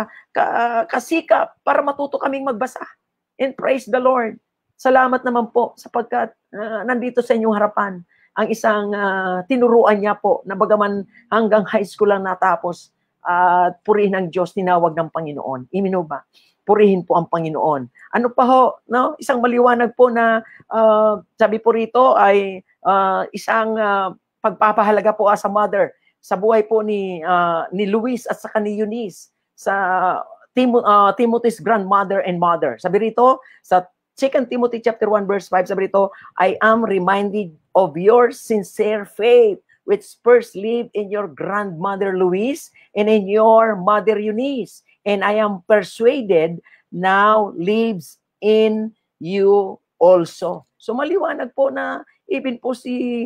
kasikap para matuto kaming magbasa. And praise the Lord. Salamat naman po sapagkat nandito sa inyong harapan ang isang tinuruan niya po na bagaman hanggang high school lang natapos, at purihin ng Diyos, tinawag ng Panginoon. Amen ba? Purihin po ang Panginoon. Ano pa ho? No? Isang maliwanag po na sabi po rito ay isang pagpapahalaga po as a mother sa buhay po ni Luis at saka ni Eunice, sa Timothy's grandmother and mother. Sabi rito sa 2 Timothy chapter 1 verse 5, sabi rito, I am reminded of your sincere faith which first lived in your grandmother Louise and in your mother Eunice, and I am persuaded now lives in you also. So maliwanag po na even po si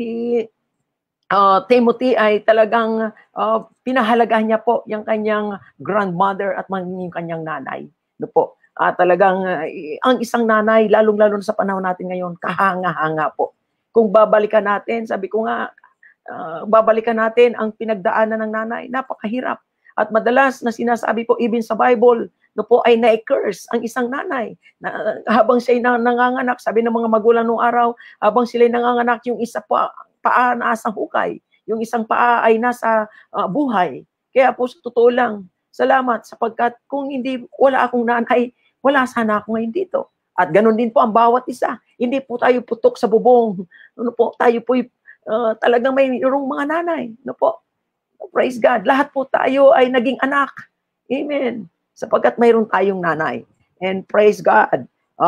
Timothy ay talagang pinahalagahan niya po yung kanyang grandmother at yung kanyang nanay. No po. talagang ang isang nanay, lalong-lalo sa panahon natin ngayon, kahanga-hanga po. Kung babalikan natin, sabi ko nga, babalikan natin ang pinagdaanan ng nanay, napakahirap. At madalas na sinasabi po, even sa Bible, no po ay na-curse ang isang nanay. Habang siya nanganganak, sabi ng mga magulang nung araw, habang sila nanganganak, yung isa paa nasa hukay, yung isang paa ay nasa buhay. Kaya po sa totoo lang, salamat sapagkat kung hindi wala akong nanay, wala sana ako ngayon dito. At ganun din po ang bawat isa. Hindi po tayo putok sa bubong. Ano po, tayo po talagang mayroong mga nanay. Ano po? Praise God. Lahat po tayo ay naging anak. Amen. Sapagkat mayroon tayong nanay. And praise God.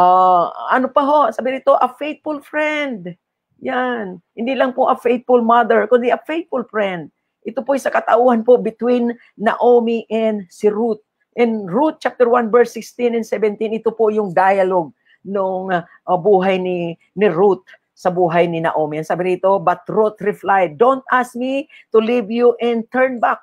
Ano pa ho? Sabi nito, a faithful friend. Yan. Hindi lang po a faithful mother, kundi a faithful friend. Ito po sa katauhan po between Naomi and si Ruth. In Ruth chapter 1 verse 16 and 17, ito po yung dialogue nung buhay ni Ruth sa buhay ni Naomi. And sabi rito, but Ruth replied, don't ask me to leave you and turn back.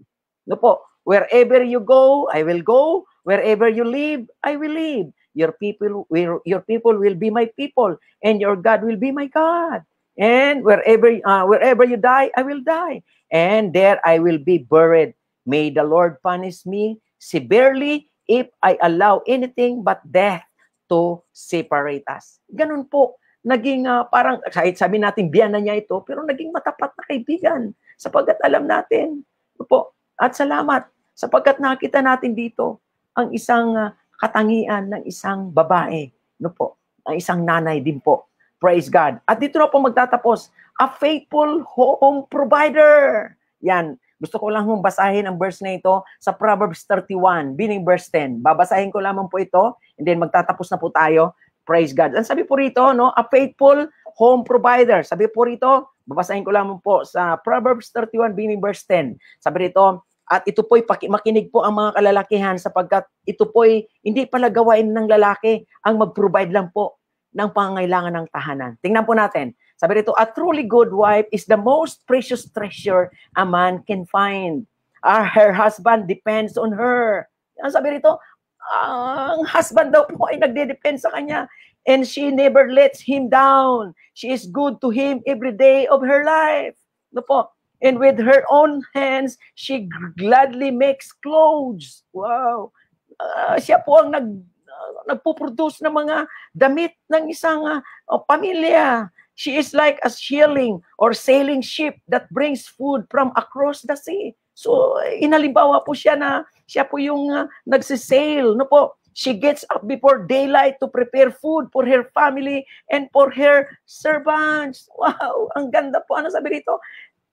No po, wherever you go, I will go. Wherever you live, I will live. Your people will be my people, and your God will be my God. And wherever you die, I will die. And there I will be buried. May the Lord punish me severely if I allow anything but death to separate us. Ganun po. Naging parang, kahit sabi natin biyana niya ito, pero naging matapat na kaibigan sapagkat alam natin. Po. At salamat sapagkat nakita natin dito ang isang katangian ng isang babae. No po, ang isang nanay din po. Praise God. At dito na po magtatapos, a faithful home provider. Yan. Gusto ko lang basahin ang verse na ito sa Proverbs 31, beginning verse 10. Babasahin ko lamang po ito, and then magtatapos na po tayo. Praise God. Ang sabi po rito, no, a faithful home provider. Sabi po rito, babasahin ko lamang po sa Proverbs 31, beginning verse 10. Sabi rito, at ito po'y makinig po ang mga kalalakihan sapagkat ito po'y hindi pala gawain ng lalaki ang mag-provide lang po ng pangangailangan ng tahanan. Tingnan po natin. Sabi rito, a truly good wife is the most precious treasure a man can find. Her husband depends on her. Ang sabi rito, ang husband daw po ay nagde-depend sa kanya. And she never lets him down. She is good to him every day of her life. No po? And with her own hands, she gladly makes clothes. Wow. Siya po ang nagpuproduce ng mga damit ng isang pamilya. She is like a sailing ship that brings food from across the sea. So, inalimbawa po siya na siya po yung nagsisail. No po? She gets up before daylight to prepare food for her family and for her servants. Wow, ang ganda po. Ano sabi rito?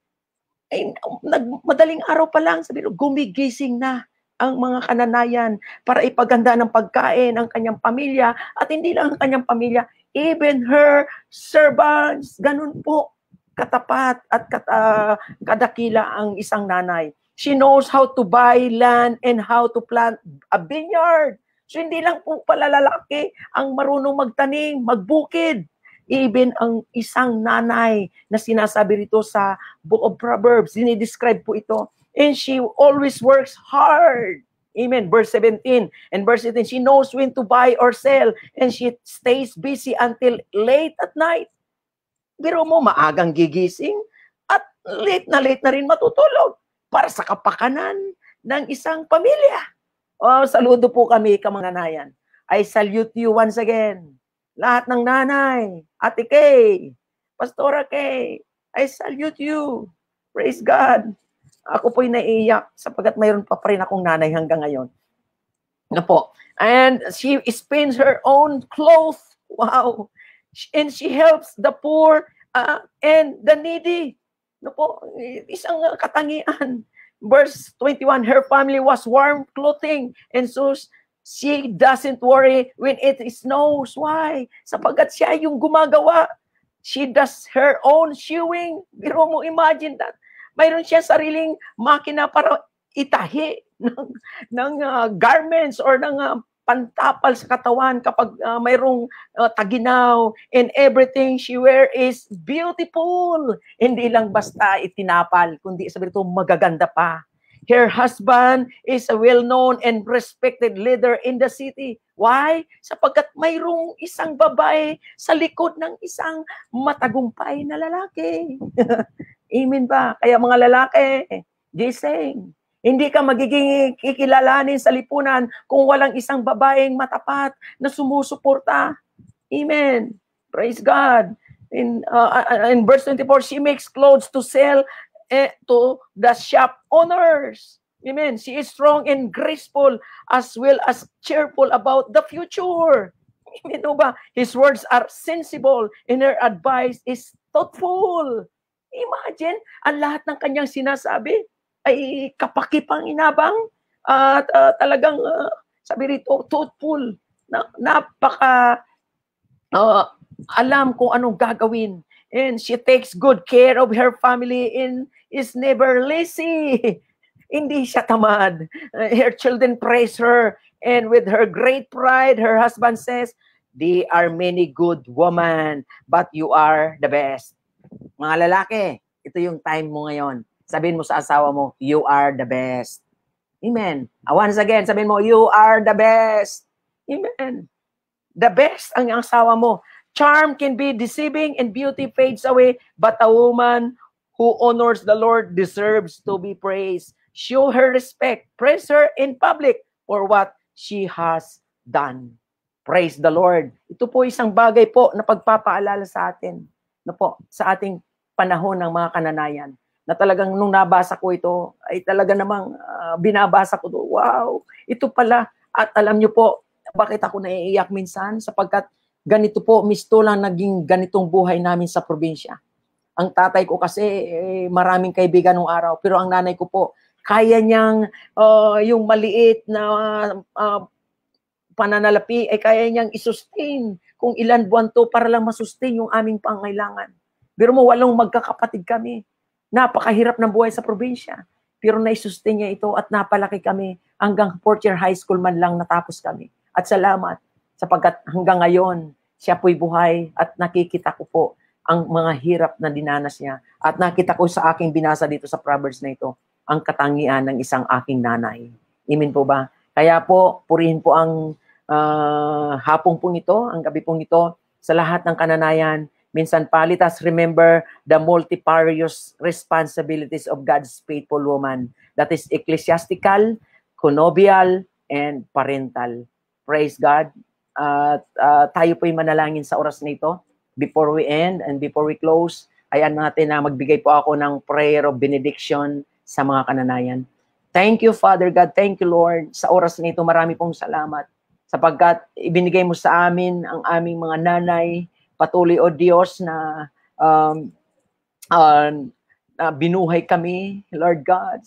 Ay, madaling araw pa lang, sabi rito, gumigising na ang mga kananayan para ipaganda ng pagkain ang kanyang pamilya at hindi lang ang kanyang pamilya, even her servants. Ganun po katapat at kadakila ang isang nanay. She knows how to buy land and how to plant a vineyard. So hindi lang po pala lalaki ang marunong magtanim, magbukid. Even ang isang nanay na sinasabi rito sa Book of Proverbs, dinidescribe po ito. And she always works hard. Amen. Verse 17 and verse 18, she knows when to buy or sell and she stays busy until late at night. Pero mo, maagang gigising at late na rin matutulog para sa kapakanan ng isang pamilya. Oh, saludo po kami, kamanganayan. I salute you once again. Lahat ng nanay, Ate Kay, Pastora Kay, I salute you. Praise God. Ako po'y naiiyak sapagkat mayroon pa rin akong nanay hanggang ngayon. Ano po? And she spins her own clothes. Wow. And she helps the poor and the needy. Ano po? Isang katangian. Verse 21, her family was warm clothing and so she doesn't worry when it snows. Why? Sapagkat siya yung gumagawa. She does her own sewing. Pero mo imagine that. Mayroon siya sariling makina para itahi ng garments or ng pantapal sa katawan kapag mayroong taginaw, and everything she wear is beautiful. Hindi lang basta itinapal, kundi sabi ito magaganda pa. Her husband is a well-known and respected leader in the city. Why? Sapagkat mayroong isang babae sa likod ng isang matagumpay na lalaki. Amen ba? Kaya mga lalaki, gising. Hindi ka magiging kikilalanin sa lipunan kung walang isang babaeng matapat na sumusuporta. Amen. Praise God. In verse 24, she makes clothes to sell to the shop owners. Amen. She is strong and graceful as well as cheerful about the future. Amen ba? His words are sensible and her advice is thoughtful. Imagine, ang lahat ng kanyang sinasabi ay kapaki-panginabang at talagang sabi rito, thoughtful. Napaka alam kung anong gagawin. And she takes good care of her family and is never lazy. Hindi siya tamad. Her children praise her. And with her great pride, her husband says, "They are many good women, but you are the best." Mga lalaki, ito yung time mo ngayon. Sabihin mo sa asawa mo, you are the best. Amen. Once again, sabihin mo, you are the best. Amen. The best ang asawa mo. Charm can be deceiving and beauty fades away, but a woman who honors the Lord deserves to be praised. Show her respect. Praise her in public for what she has done. Praise the Lord. Ito po isang bagay po na pagpapaalala sa atin, na po, sa ating panahon ng mga kananayan, na talagang nung nabasa ko ito, ay talaga namang binabasa ko ito. Wow, ito pala. At alam nyo po, bakit ako naiiyak minsan? Sapagkat ganito po, misto lang naging ganitong buhay namin sa probinsya. Ang tatay ko kasi, maraming kaibigan nung araw, pero ang nanay ko po, kaya niyang yung maliit na pananalapi, ay kaya niyang isustain kung ilan buwan to para lang masustain yung aming pangailangan. Pero mo, walong magkakapatid kami. Napakahirap ng buhay sa probinsya. Pero naisustain niya ito at napalaki kami hanggang 4th year high school man lang natapos kami. At salamat sapagkat hanggang ngayon, siya po'y buhay at nakikita ko po ang mga hirap na dinanas niya. At nakita ko sa aking binasa dito sa Proverbs na ito, ang katangian ng isang aking nanay. Amen po ba? Kaya po, purihin po ang hapong pong ito, ang gabi pong ito, sa lahat ng kananayan. Minsan pa, let us remember the multifarious responsibilities of God's faithful woman. That is ecclesiastical, connubial, and parental. Praise God. Tayo po'y manalangin sa oras na ito. Before we end and before we close, ayan natin na magbigay po ako ng prayer of benediction sa mga kananayan. Thank you, Father God. Thank you, Lord. Sa oras na ito, marami pong salamat. Sapagkat ibinigay mo sa amin ang aming mga nanay, patuloy o Diyos na binuhay kami, Lord God,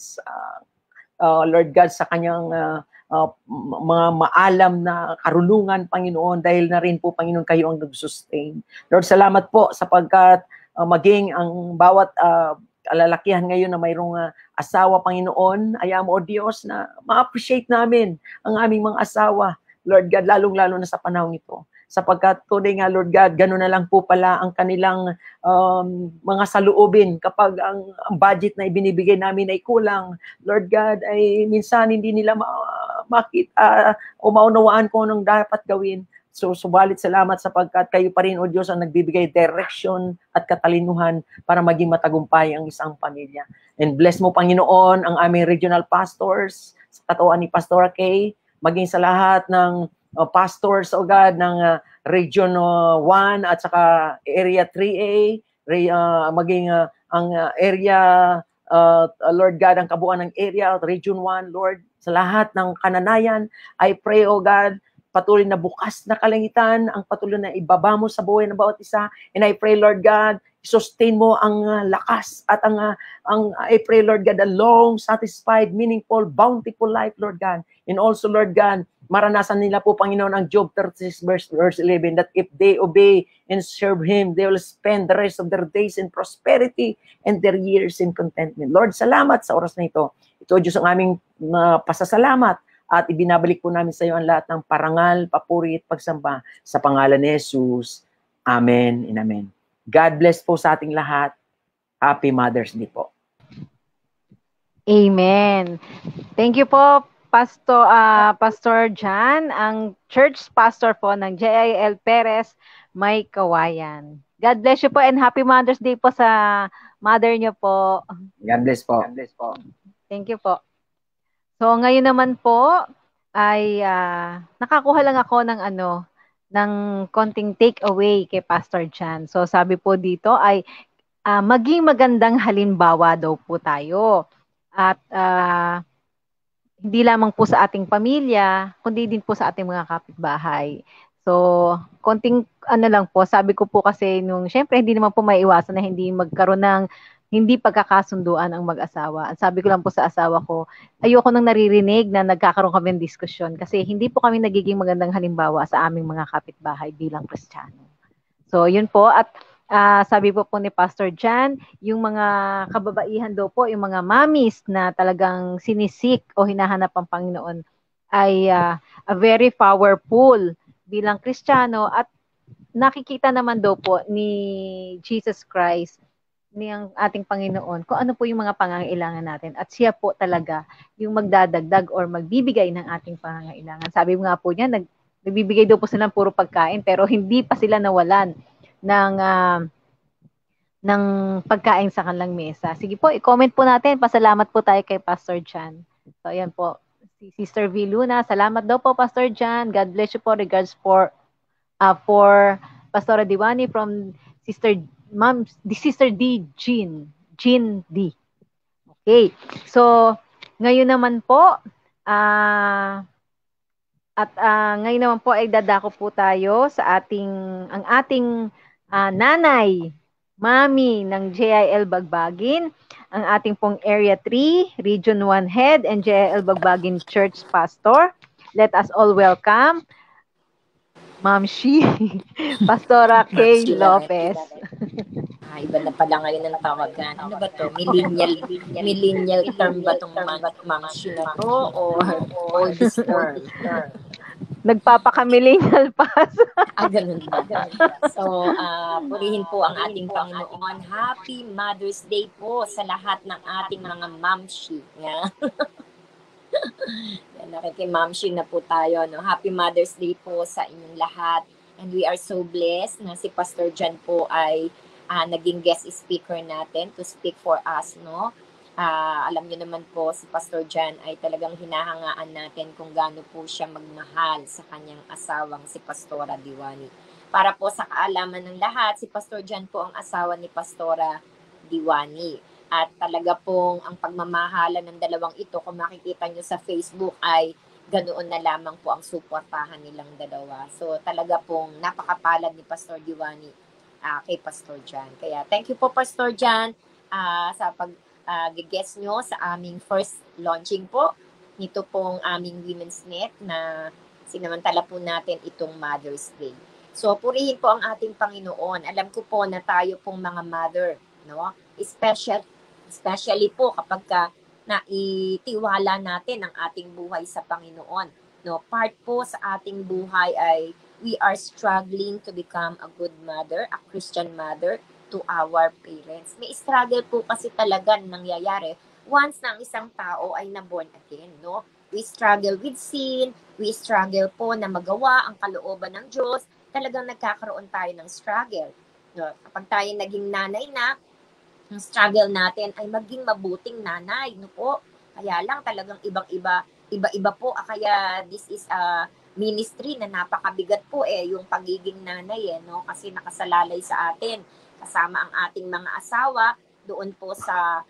sa kanyang mga maalam na karunungan, Panginoon, dahil na rin po, Panginoon, kayo ang nag-sustain. Lord, salamat po sapagkat maging ang bawat kalalakihan ngayon na mayroong asawa, Panginoon, ayaw mo, O Diyos, na ma-appreciate namin ang aming mga asawa, Lord God, lalong-lalo na sa panahon ito. Sapagkat tunay nga, Lord God, gano'n na lang po pala ang kanilang mga saluubin kapag ang budget na ibinibigay namin ay kulang. Lord God, ay minsan hindi nila makita o maunawaan kung anong dapat gawin. So, subalit salamat sapagkat kayo pa rin, O Diyos, ang nagbibigay direction at katalinuhan para maging matagumpay ang isang pamilya. And bless mo, Panginoon, ang aming regional pastors, sa katuwaan ni Pastor Kay, maging sa lahat ng pastors, O God, ng Region 1 at saka Area 3A, maging ang area, Lord God, ang kabuuan ng area, Region 1, Lord, sa lahat ng kananayan, I pray, O God, patuloy na bukas na kalangitan, ang patuloy na ibaba mo sa buhay ng bawat isa. And I pray, Lord God, sustain mo ang lakas at I pray, Lord God, a long, satisfied, meaningful, bountiful life, Lord God. And also, Lord God, maranasan nila po, Panginoon, ang Job 36 verse 11, that if they obey and serve Him, they will spend the rest of their days in prosperity and their years in contentment. Lord, salamat sa oras na ito. Ito, Diyos, ang aming pasasalamat. At ibinabalik po namin sa iyo ang lahat ng parangal, papuri at pagsamba sa pangalan ni Jesus. Amen and amen. God bless po sa ating lahat. Happy Mother's Day po. Amen. Thank you po, Pastor Jan, ang church pastor po ng JIL Perez, May Kawayan. God bless you po and happy Mother's Day po sa mother niyo po. God bless po. Thank you po. So ngayon naman po ay nakakuha lang ako ng konting takeaway kay Pastor Jan. So sabi po dito ay maging magandang halimbawa daw po tayo. At hindi lamang po sa ating pamilya, kundi din po sa ating mga kapitbahay. So, konting lang po, sabi ko po kasi syempre hindi naman po maiiwasan na hindi magkaroon ng hindi pagkakasunduan ang mag-asawa. At sabi ko lang po sa asawa ko, ayoko nang naririnig na nagkakaroon kami ng diskusyon kasi hindi po kami nagiging magandang halimbawa sa aming mga kapitbahay bilang Kristiyano. So, yun po. At sabi po ni Pastor Jan, yung mga kababaihan daw po, yung mga mommies na talagang sinisik o hinahanap ang Panginoon ay a very powerful bilang Kristiyano at nakikita naman daw po ni Jesus Christ, ni ang ating Panginoon, kung ano po yung mga pangangailangan natin at siya po talaga yung magdadagdag or magbibigay ng ating pangangailangan. Sabi nga po niya, nagbibigay daw po sila ng puro pagkain pero hindi pa sila nawalan ng pagkain sa kanilang mesa. Sige po, i-comment po natin. Pasalamat po tayo kay Pastor Jan. So, ayan po. Si Sister V. Luna, salamat daw po, Pastor Jan. God bless you po. Regards for Pastora Diwani from Sister D. Jean D. Okay. So, ngayon naman po, ngayon naman po ay dadako po tayo sa ang ating nanay, mami ng JIL Bagbagin, ang ating pong Area 3, Region 1 Head, and JIL Bagbagin Church Pastor. Let us all welcome Ma'am Shi, Pastora Kay Lopez. Iba na pala ngayon ang tawagan. Ano ba to? Millennial term ba itong Ma'am Shi na to? Or oldest term? Nagpapaka-millennial pass. Ganun ba? So, purihin po ang ating Panginoon. Happy Mother's Day po sa lahat ng ating mga mamshi. Nakikimamshi na po tayo. No? Happy Mother's Day po sa inyong lahat. And we are so blessed na si Pastor Jan po ay naging guest speaker natin to speak for us. No? Alam niyo naman po, si Pastor Jan ay talagang hinahangaan natin kung gaano po siya magmahal sa kanyang asawang si Pastora Diwani. Para po sa kaalaman ng lahat, si Pastor Jan po ang asawa ni Pastora Diwani. At talaga pong ang pagmamahalan ng dalawang ito, kung makikita nyo sa Facebook, ay ganoon na lamang po ang suportahan nilang dalawa. So talaga pong napakapalad ni Pastor Diwani kay Pastor Jan. Kaya thank you po, Pastor Jan, sa pag-guest nyo sa aming first launching po. Nito pong aming Women's Net na sinamantala po natin itong Mother's Day. So purihin po ang ating Panginoon. Alam ko po na tayo pong mga mother, no? Especially po kapag naitiwala natin ang ating buhay sa Panginoon. No, part po sa ating buhay ay we are struggling to become a good mother, a Christian mother to our parents. May struggle po kasi talaga nangyayari once na ang isang tao ay na-born again, no? We struggle with sin, we struggle po na magawa ang kalooban ng Diyos, talagang nagkakaroon tayo ng struggle. No? Kapag tayo naging nanay na, ang struggle natin ay maging mabuting nanay, no po? Kaya lang talagang iba-iba po. Kaya this is a ministry na napakabigat po yung pagiging nanay no? Kasi nakasalalay sa atin kasama ang ating mga asawa doon po sa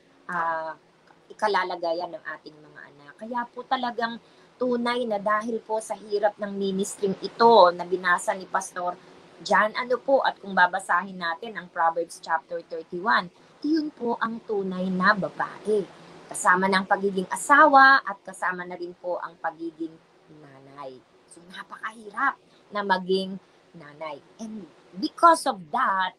ikalalagayan ng ating mga anak. Kaya po talagang tunay na dahil po sa hirap ng ministring ito na binasa ni Pastor Jan, at kung babasahin natin ang Proverbs chapter 31, yun po ang tunay na babae. Kasama ng pagiging asawa at kasama na rin po ang pagiging nanay. So napakahirap na maging nanay. And because of that,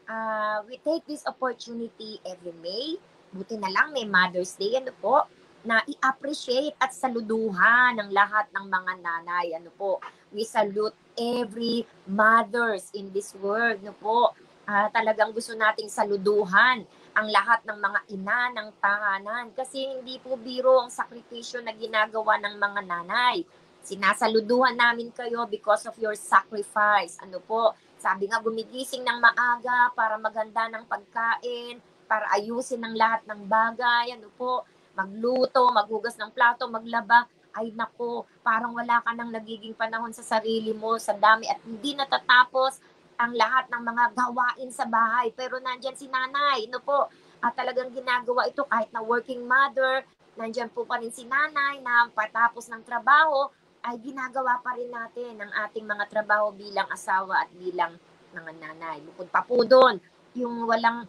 we take this opportunity every May. Buti na lang may Mother's Day, na i-appreciate at saluduhan ng lahat ng mga nanay. We salute every mothers in this world, Talagang gusto nating saluduhan ang lahat ng mga ina ng tahanan kasi hindi po biro ang sakripisyo na ginagawa ng mga nanay. Sinasaluduhan namin kayo because of your sacrifice. Ano po, sabi nga gumigising ng maaga para maganda ng pagkain, para ayusin ang lahat ng bagay, ano po, magluto, maghugas ng plato, maglaba. Ay nako, parang wala ka nang nagiging panahon sa sarili mo, sa dami at hindi natatapos ang lahat ng mga gawain sa bahay. Pero nandyan si nanay, no po, at talagang ginagawa ito kahit na working mother, nandyan po pa rin si nanay na patapos ng trabaho, ay ginagawa pa rin natin ang ating mga trabaho bilang asawa at bilang mga nanay. Bukod pa po doon, yung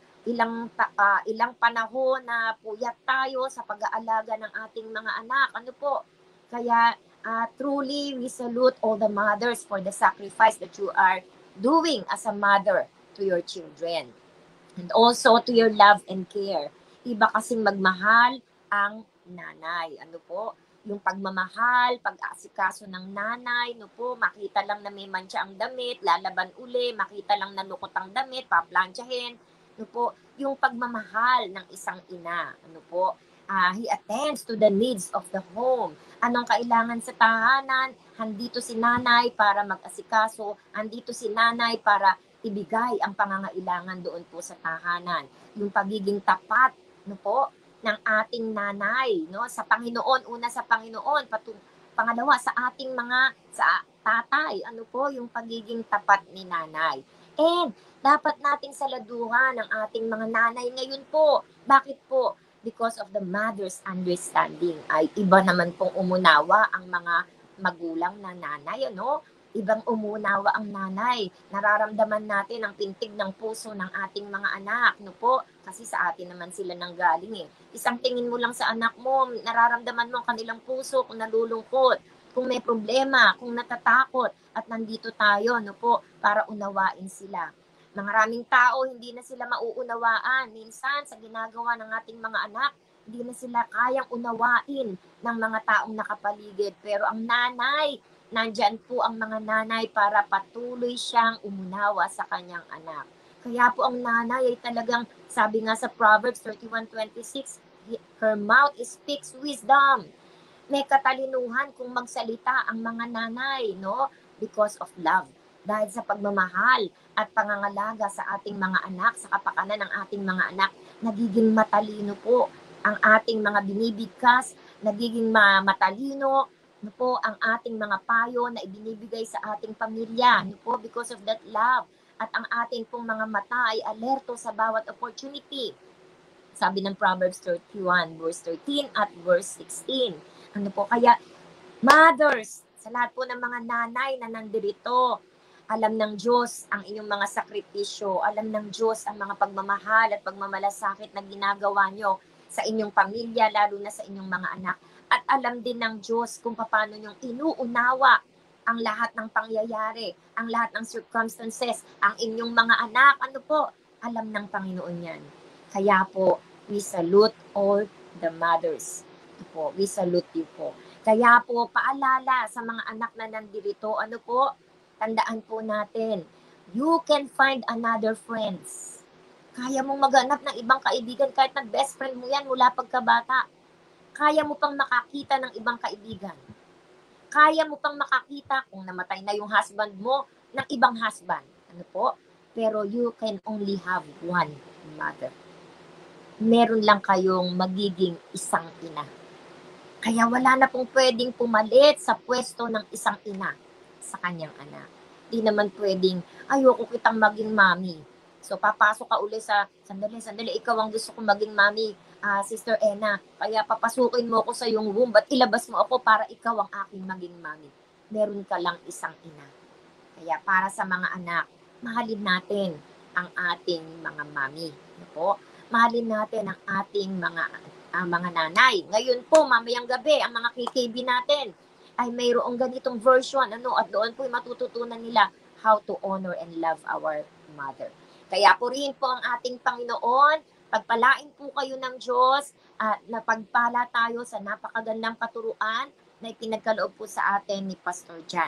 ilang panahon na puyat tayo sa pag-aalaga ng ating mga anak. Ano po? Kaya truly we salute all the mothers for the sacrifice that you are doing as a mother to your children. And also to your love and care. Iba kasing magmahal ang nanay. Ano po? Yung pagmamahal, pag-asikaso ng nanay, no po, makita lang na may mantsa ang damit, lalaban uli, makita lang na lukot ang damit, paplansyahin, no po, yung pagmamahal ng isang ina, ano po, he attends to the needs of the home. Anong kailangan sa tahanan? Handito si nanay para mag-asikaso, handito si nanay para ibigay ang pangangailangan doon po sa tahanan. Yung pagiging tapat, no po, ng ating nanay, no, sa Panginoon, una sa Panginoon, pangalawa sa ating sa tatay, ano po, yung pagiging tapat ni nanay. And dapat nating saladuhan ang ating mga nanay ngayon po. Bakit po? Because of the mother's understanding. Ay iba naman pong umunawa ang mga magulang na nanay, ano? Ibang umunawa ang nanay. Nararamdaman natin ang pintig ng puso ng ating mga anak, no po? Kasi sa atin naman sila nanggaling eh. Isang tingin mo lang sa anak mo, nararamdaman mo ang kanilang puso kung nalulungkot, kung may problema, kung natatakot, at nandito tayo, no po, para unawain sila. Maraming tao, hindi na sila mauunawaan. Minsan, sa ginagawa ng ating mga anak, hindi na sila kayang unawain ng mga taong nakapaligid. Pero ang nanay, nandyan po ang mga nanay para patuloy siyang umunawa sa kanyang anak. Kaya po ang nanay ay talagang, sabi nga sa Proverbs 31:26, her mouth speaks wisdom. May katalinuhan kung magsalita ang mga nanay, no? Because of love. Dahil sa pagmamahal at pangangalaga sa ating mga anak, sa kapakanan ng ating mga anak, nagiging matalino po ang ating mga binibigkas, nagiging matalino po ang ating mga payo na ibinibigay sa ating pamilya, po, because of that love. At ang ating pong mga mata ay alerto sa bawat opportunity. Sabi ng Proverbs 31, verse 13 at verse 16. Kaya mothers, sa lahat po ng mga nanay na nandirito, alam ng Diyos ang inyong mga sakripisyo, alam ng Diyos ang mga pagmamahal at pagmamalasakit na ginagawa nyo sa inyong pamilya, lalo na sa inyong mga anak. At alam din ng Diyos kung paano nyong inuunawa ang lahat ng pangyayari, ang lahat ng circumstances, ang inyong mga anak, alam ng Panginoon yan. Kaya po, we salute all the mothers. We salute you po. Kaya po, paalala sa mga anak na nandirito, tandaan po natin, you can find another friends. Kaya mong maghanap ng ibang kaibigan kahit na best friend mo yan mula pagkabata. Kaya mo pang makakita ng ibang kaibigan. Kaya mo pang makakita kung namatay na yung husband mo ng ibang husband. Pero you can only have one mother. Meron lang kayong magiging isang ina. Kaya wala na pong pwedeng pumalit sa pwesto ng isang ina sa kanyang anak. Di naman pwedeng, ayoko kitang maging mami. So, papasok ka uli sa, sandali, ikaw ang gusto kong maging mami, Sister Ena. Kaya papasukin mo ako sa iyong womb at ilabas mo ako para ikaw ang aking maging mami. Meron ka lang isang ina. Kaya para sa mga anak, mahalin natin ang ating mga mami. Mahalin natin ang ating mga nanay. Ngayon po, mamayang gabi, ang mga KKB natin, ay mayroong ganitong version, at doon po matututunan nila how to honor and love our mother. Kaya po rin po ang ating Panginoon, pagpalain po kayo ng Diyos at napagpala tayo sa napakagandang katuruan na ipinagkaloob po sa atin ni Pastor Jan.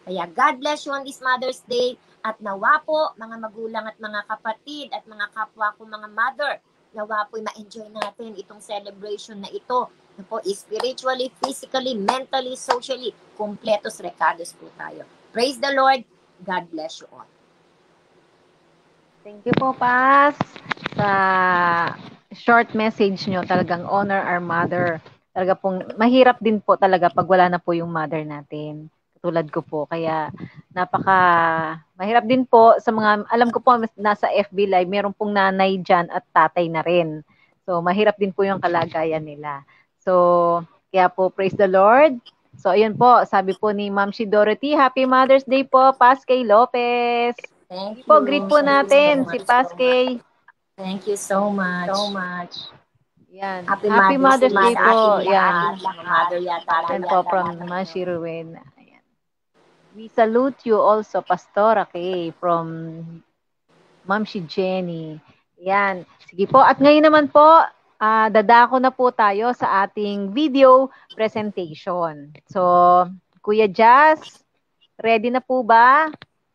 Kaya God bless you on this Mother's Day at nawa po mga magulang at mga kapatid at mga kapwa ko mga mother, nawa po ma-enjoy natin itong celebration na ito. Na po, spiritually, physically, mentally, socially, completos recados po tayo. Praise the Lord. God bless you all. Thank you po, Pas, sa short message nyo. Talagang honor our mother. Talaga pong mahirap din po talaga pag wala na po yung mother natin. Katulad ko po. Kaya mahirap din po sa mga, alam ko po nasa FB Live, meron pong nanay dyan at tatay na rin. So, mahirap din po yung kalagayan nila. So, kaya po, praise the Lord. So, ayun po, sabi po ni Ma'am Dorothy, Happy Mother's Day po, Paskay Lopez. Thank you. Po, greet po natin si Paskay. Thank you so much. Yan. Happy Mother's Day po. Yan. Mother yata. Yan po from Mashi Ruin. Ayan. We salute you also, Pastora Kay, from Ma'am Jenny. Yan. Sige po. At ngayon naman po, dadako na po tayo sa ating video presentation. So, Kuya Jazz, ready na po ba?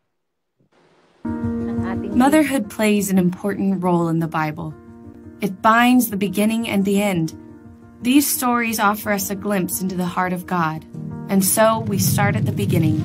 Motherhood plays an important role in the Bible. It binds the beginning and the end. These stories offer us a glimpse into the heart of God, and so we start at the beginning.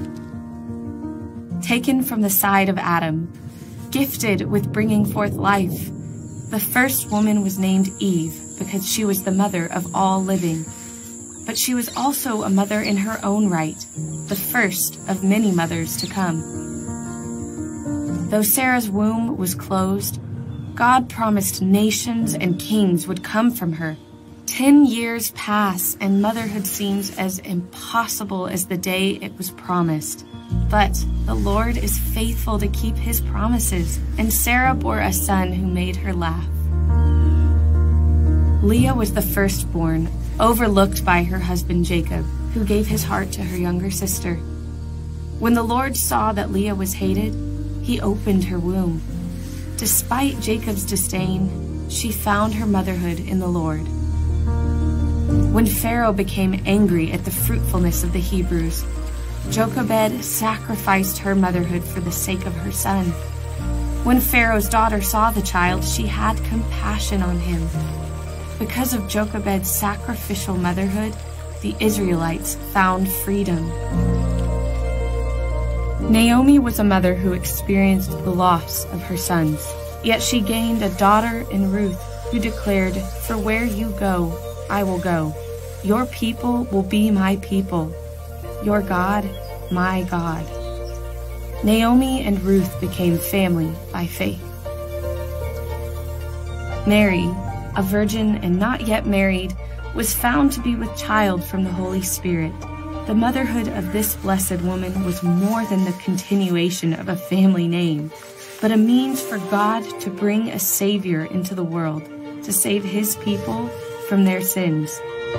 Taken from the side of Adam, gifted with bringing forth life, the first woman was named Eve because she was the mother of all living. But she was also a mother in her own right, the first of many mothers to come. Though Sarah's womb was closed, God promised nations and kings would come from her. 10 years pass and motherhood seems as impossible as the day it was promised. But the Lord is faithful to keep his promises, and Sarah bore a son who made her laugh. Leah was the firstborn, overlooked by her husband Jacob, who gave his heart to her younger sister. When the Lord saw that Leah was hated, he opened her womb. Despite Jacob's disdain, she found her motherhood in the Lord. When Pharaoh became angry at the fruitfulness of the Hebrews, Jochebed sacrificed her motherhood for the sake of her son. When Pharaoh's daughter saw the child, she had compassion on him. Because of Jochebed's sacrificial motherhood, the Israelites found freedom. Naomi was a mother who experienced the loss of her sons, yet she gained a daughter in Ruth who declared, "For where you go, I will go. Your people will be my people. Your God, my God." Naomi and Ruth became family by faith. Mary, a virgin and not yet married, was found to be with child from the Holy Spirit. The motherhood of this blessed woman was more than the continuation of a family name, but a means for God to bring a Savior into the world, to save his people from their sins.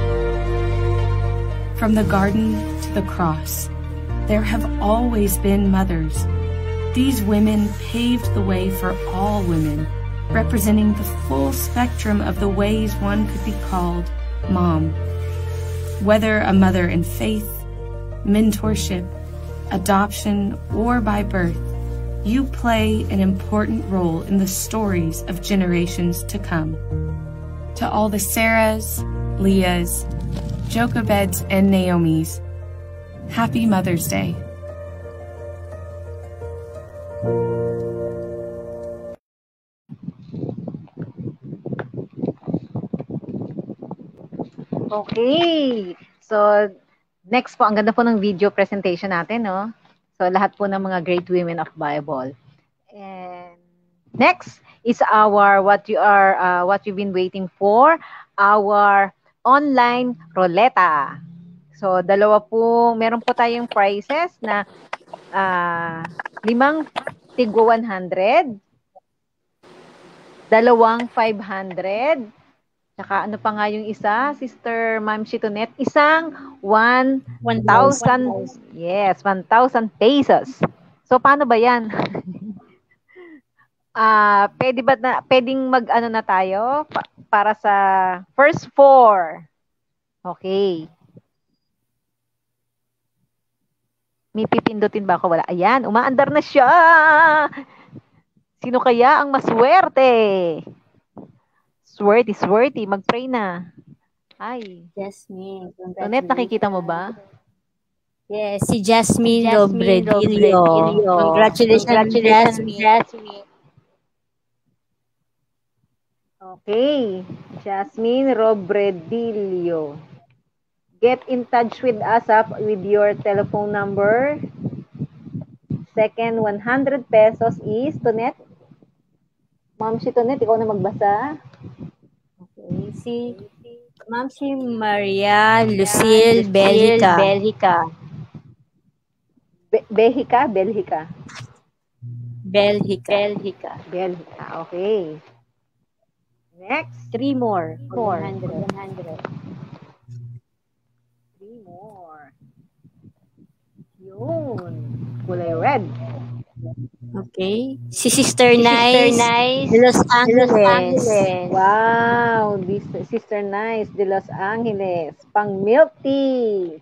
From the garden to the cross, there have always been mothers. These women paved the way for all women, representing the full spectrum of the ways one could be called mom. Whether a mother in faith, mentorship, adoption, or by birth, you play an important role in the stories of generations to come. To all the Sarahs, Leahs, Jochebeds, and Naomis, Happy Mother's Day. Okay. So, next po, ang ganda po ng video presentation natin, no? So, lahat po ng mga great women of Bible. And next is our, what you've been waiting for, our online roleta. So, meron po tayong prizes na 5 tigwa 100, 2 500, saka ano pa nga yung isa, Sister Ma'am Shitonet, isang 1,000, yes, 1,000 pesos. So, paano ba yan? Pwedeng mag-ano na tayo para sa first 4. Okay. May pipindutin ba ako? Wala. Ayan, umaandar na siya. Sino kaya ang maswerte? Swerte. Mag-pray na. Ay. Jasmine. Tonet, nakikita mo ba? Yes, si Jasmine Robredillo. Congratulations, Jasmine. Okay. Jasmine Robredillo. Get in touch with us with your telephone number. Second, 100 pesos is, Tonet? Ma'am si Tonet, ikaw na magbasa. Okay, si Ma'am si Maria Lucille Belhica. Belhica. Okay. Next. 3 more. 100. 3 more. Yun. Kulay red. Okay. Si Sister Nice de Los Angeles. Wow. This Sister Nice de Los Angeles. Pang milk tea.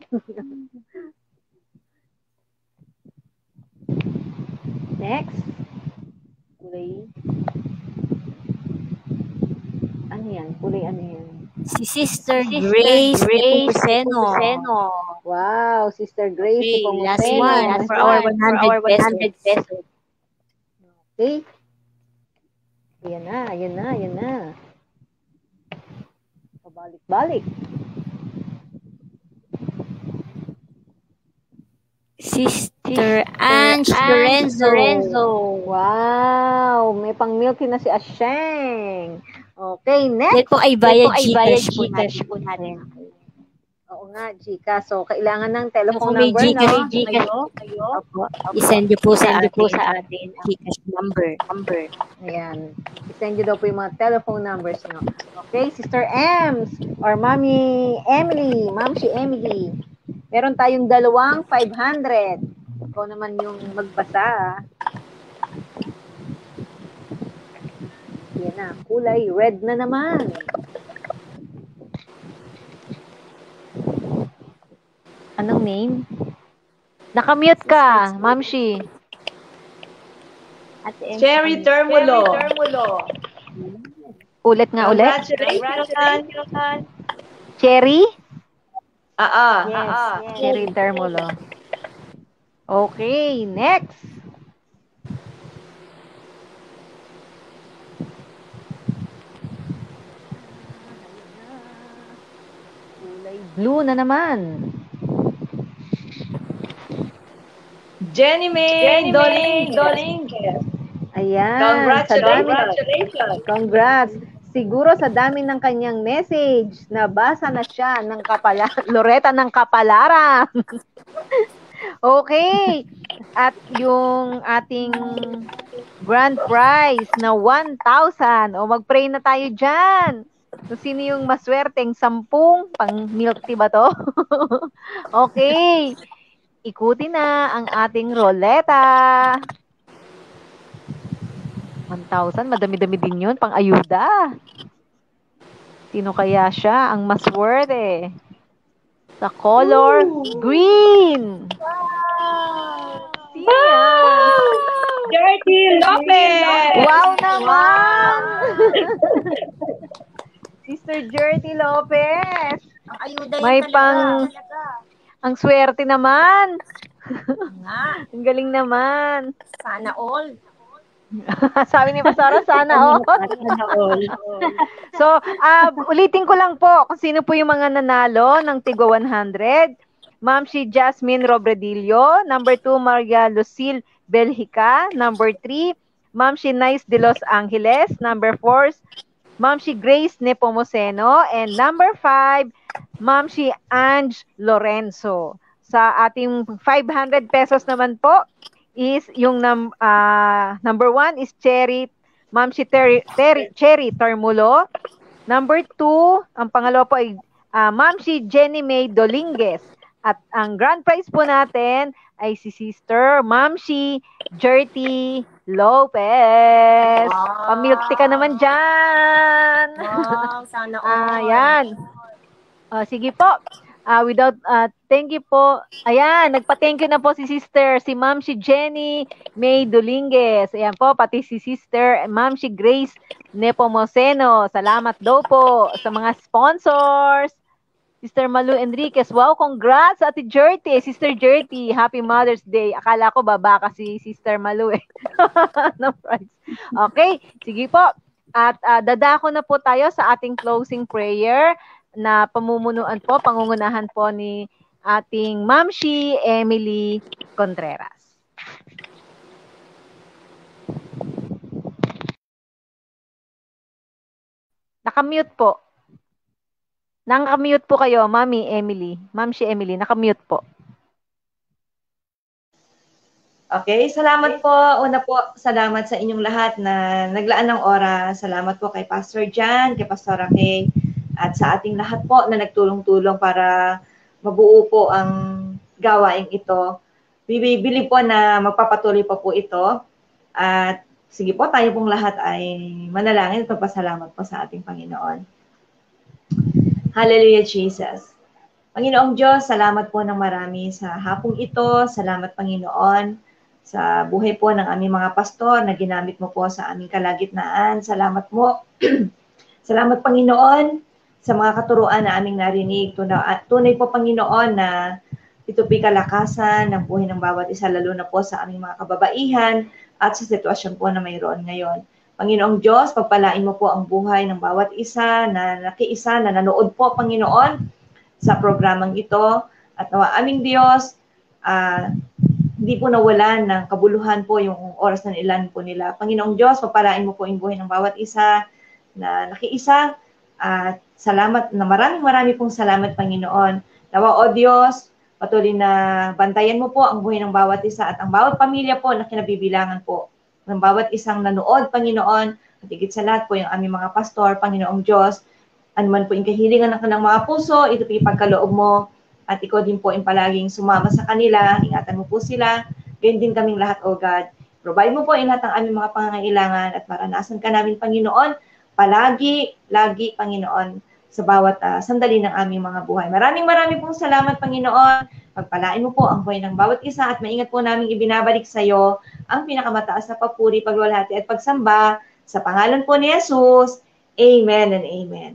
Next. Kulay. Kulay ano yan? Si Sister Grace Nepomuceno. Wow, Sister Grace Nepomuceno. Last one for our 100 pesos. Okay. Ayan na. Pabalik-balik. Sister Ange Lorenzo. Wow, may pang milk na si Asheng. Okay, next. Yan po ay bayad Gcash po natin. Oo nga, Gcash. So, kailangan ng telephone May number, no? Gcash kayo. I-send nyo po sa atin Gcash number. Ayan. I-send nyo daw po yung mga telephone numbers nyo. Okay, Sister Ems or Mami Emily. Ma'am si Emily. Meron tayong 500. Ikaw naman yung magbasa. Yan na. Kulay red na naman. Anong name? Nakamute ka, Ma'am Shi. Cherry Termulo. Ulit nga ulit. Congratulations. Cherry? Yes. Cherry Termulo. Okay, next. Kulay blue na naman. Jenny May Dolinguez. Ayan. Congratulations. Congrats. Siguro sa dami ng kanyang message, nabasa na siya ng Loretta ng Kapalaran. Okay. At yung ating grand prize na 1,000. O mag-pray na tayo dyan. So, sino yung maswerteng 10 pang milk tea ba to? Okay. Ikutin na ang ating roleta. 1,000, madami-dami din yun, pang ayuda. Sino kaya siya ang maswerte? Sa color green. Sino yan? Jerty Lopez. Wow naman! Sister Jerty Lopez. May pang... Ang swerte naman. Ang galing naman. Sana all. Sabi ni Pastora, sana all. So, ulitin ko lang po kung sino po yung mga nanalo ng Tigwa 100. Ma'am si Jasmine Robredillo. Number 2, Maria Lucille Belhica. Number 3, Ma'am si Nice de Los Angeles. Number 4, Ma'am si Grace Nepomuceno. And number 5, Ma'am si Ange Lorenzo. Sa ating 500 pesos naman po, is yung number 1 is Ma'am si Cherry Termulo. Number 2, ang pangalawa po ay Ma'am si Jenny May Dolinguez. At ang grand prize po natin ay si Sister Ma'am si Jerty Lopez. Wow. Pamilk tea ka naman dyan. Wow, sana all. Ayan. Sige po. Thank you po. Ayan, nagpa-thank you na po si Sister, si Ma'am si Jenny May Dolinguez. Ayan po, pati si Sister, Ma'am si Grace Nepomuceno. Salamat daw po sa mga sponsors. Sister Malu Enriquez, wow, congrats Ate Jerty. Sister Jerty, Happy Mother's Day. Akala ko baba si Sister Malu eh. No prize. Okay, sige po. At dadako na po tayo sa ating closing prayer na pangungunahan po ni ating Mamshi Emily Contreras. Nakamute po. Nakamute po kayo, Mami Emily. Mamshi Emily, nakamute po. Okay, salamat po. Una po, salamat sa inyong lahat na naglaan ng oras. Salamat po kay Pastor Jan, kay Pastor Kay, at sa ating lahat po na nagtulong-tulong para mabuo po ang gawain ito. Bibili po na magpapatuloy pa po ito. At sige po, tayo pong lahat ay manalangin at magpasalamat po sa ating Panginoon. Hallelujah, Jesus. Panginoong Diyos, salamat po ng marami sa hapong ito. Salamat, Panginoon, sa buhay po ng aming mga pastor na ginamit mo po sa aming kalagitnaan. Salamat mo. Salamat, Panginoon, sa mga katuruan na aming narinig. Tunay po, Panginoon, na ito po'y kalakasan ng buhay ng bawat isa, lalo na po sa aming mga kababaihan at sa sitwasyon po na mayroon ngayon. Panginoong Diyos, pagpalain mo po ang buhay ng bawat isa na nakiisa, na nanood po, Panginoon, sa programang ito. At nawa aming Diyos, hindi po nawalan ng kabuluhan po yung oras na ilan po nila. Panginoong Diyos, pagpalain mo po ang buhay ng bawat isa na nakiisa. At salamat, na marami pong salamat, Panginoon. Nawa, O Diyos, patuloy na bantayan mo po ang buhay ng bawat isa at ang bawat pamilya po na kinabibilangan po ng bawat isang nanood, Panginoon, at higit sa lahat po yung aming mga pastor, Panginoong Diyos, anuman po yung kahilingan ng kanilang mga puso, ito po yung pagkaloob mo, at ikaw din po yung palaging sumama sa kanila, ingatan mo po sila, ganyan din kaming lahat, O God. Provide mo po yung lahat ng aming mga pangangailangan at maranasan ka namin, Panginoon, palagi, lagi, Panginoon, sa bawat sandali ng aming mga buhay. Maraming pong salamat, Panginoon. Pagpalain mo po ang buhay ng bawat isa at maingat po namin ibinabalik sa iyo ang pinakamataas na papuri, pagluwalhati at pagsamba sa pangalan po ni Jesus. Amen and amen.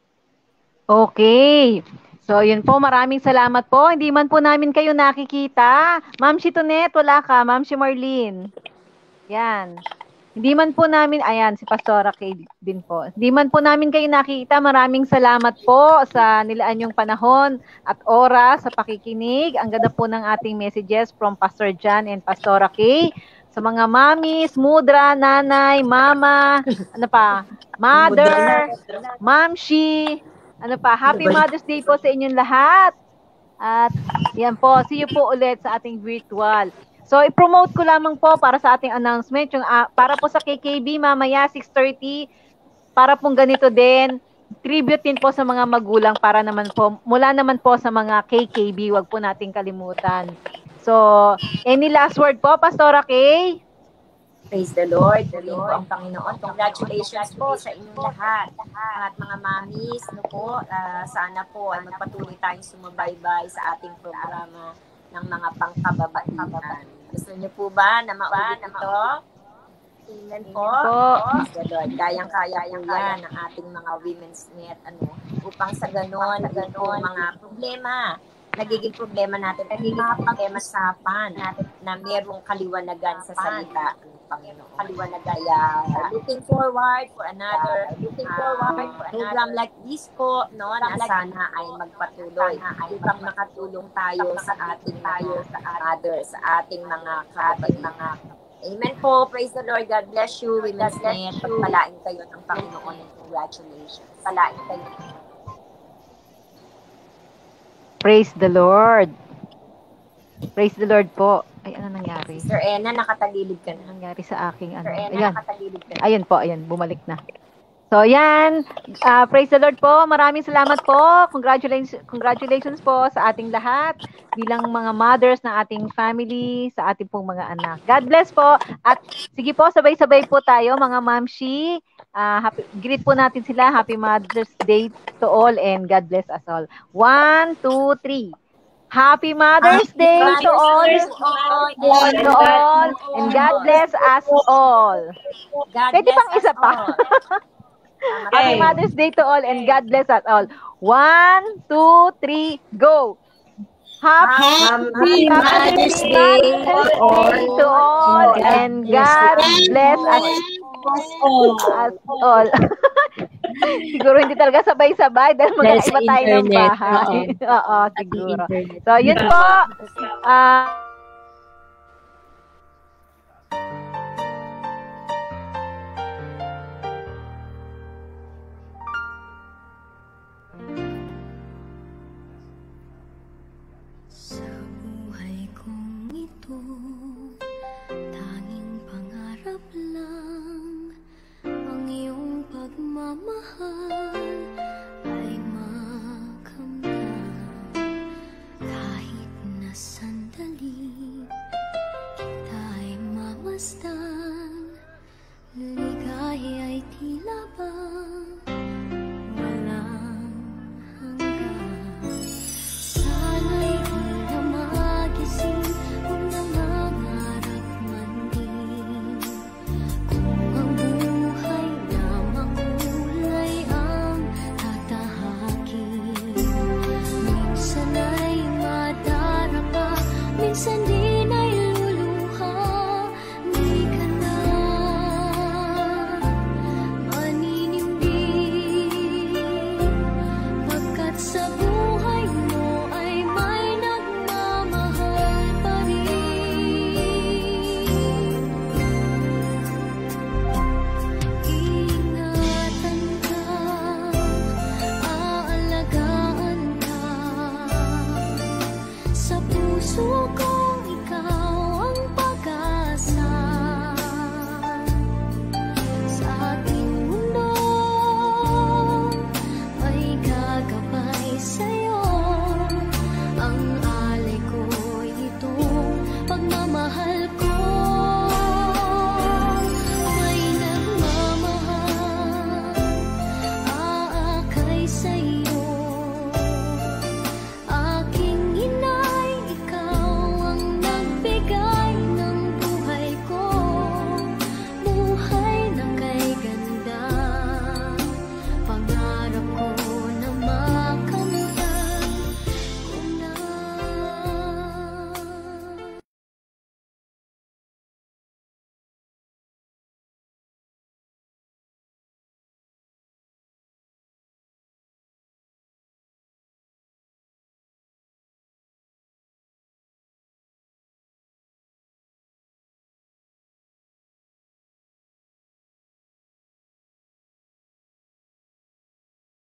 Okay. So, yun po. Maraming salamat po. Hindi man po namin kayo nakikita. Ma'am si Tonet, wala ka. Ma'am si Marlene. Yan. Hindi man po namin, ayan, si Pastora Kay din po. Hindi man po namin kayo nakikita. Maraming salamat po sa nilaan yung panahon at oras sa pakikinig. Ang ganda po ng ating messages from Pastor Jan and Pastora Kay. Sa mga mamis, mudra, nanay, mama, ano pa, mother, mamshi, ano pa, Happy Mother's Day po sa inyong lahat. At yan po, see you po ulit sa ating virtual. So, i-promote ko lamang po para sa ating announcement, yung para po sa KKB, mamaya 6:30, para pong ganito din, tribute din po sa mga magulang para naman po, mula naman po sa mga KKB, wag po nating kalimutan. So, any last word po, Pastora Kay? Praise the Lord. Purihin po ang Panginoon. Congratulations po sa inyong lahat. At mga mamis, no po, sana po ay magpatuloy tayong sumubaybay sa ating programa ng mga pangkababaihan. Gusto niyo po ba na maulit ito? Amen po. Praise the Lord. Kayang-kaya po yan ng ating mga women's net. Upang sa ganon, mga problema, nagiging problema natin, nagiging problema sa usapan na merong kaliwanagan sa salita ng Panginoon. Kaya looking forward for another program like this po, no, na sana ay magpatuloy upang makatulong tayo sa ating others, sa ating mga kababaihan. Amen po. Praise the Lord. God bless you. Women's Net. Pagpalain kayo ng Panginoon. Congratulations. Palain kayo. Praise the Lord. Praise the Lord po. Ay, ano nangyari? Sir Ena, nakatagilid ka na. Nangyari sa aking ano? Sir Ena, Ayan. nakatagilid ka na. Ayun po, ayun. Bumalik na. So yan, praise the Lord po. Maraming salamat po. Congratulations po sa ating lahat bilang mga mothers ng ating family, sa ating pong mga anak. God bless po. At sige po, sabay-sabay po tayo mga mamshi. Greet po natin sila. Happy Mother's Day to all and God bless us all. 1, 2, 3. Happy Mother's Day to all, and God bless us all. Pwede pang isa pa. Happy Mother's Day to all and God bless us all. 1, 2, 3, go! Happy Mother's Day to all and God bless us all. Siguro hindi talaga sabay-sabay dahil magkaiba tayo ng bahay. Oo, siguro. So, yun po.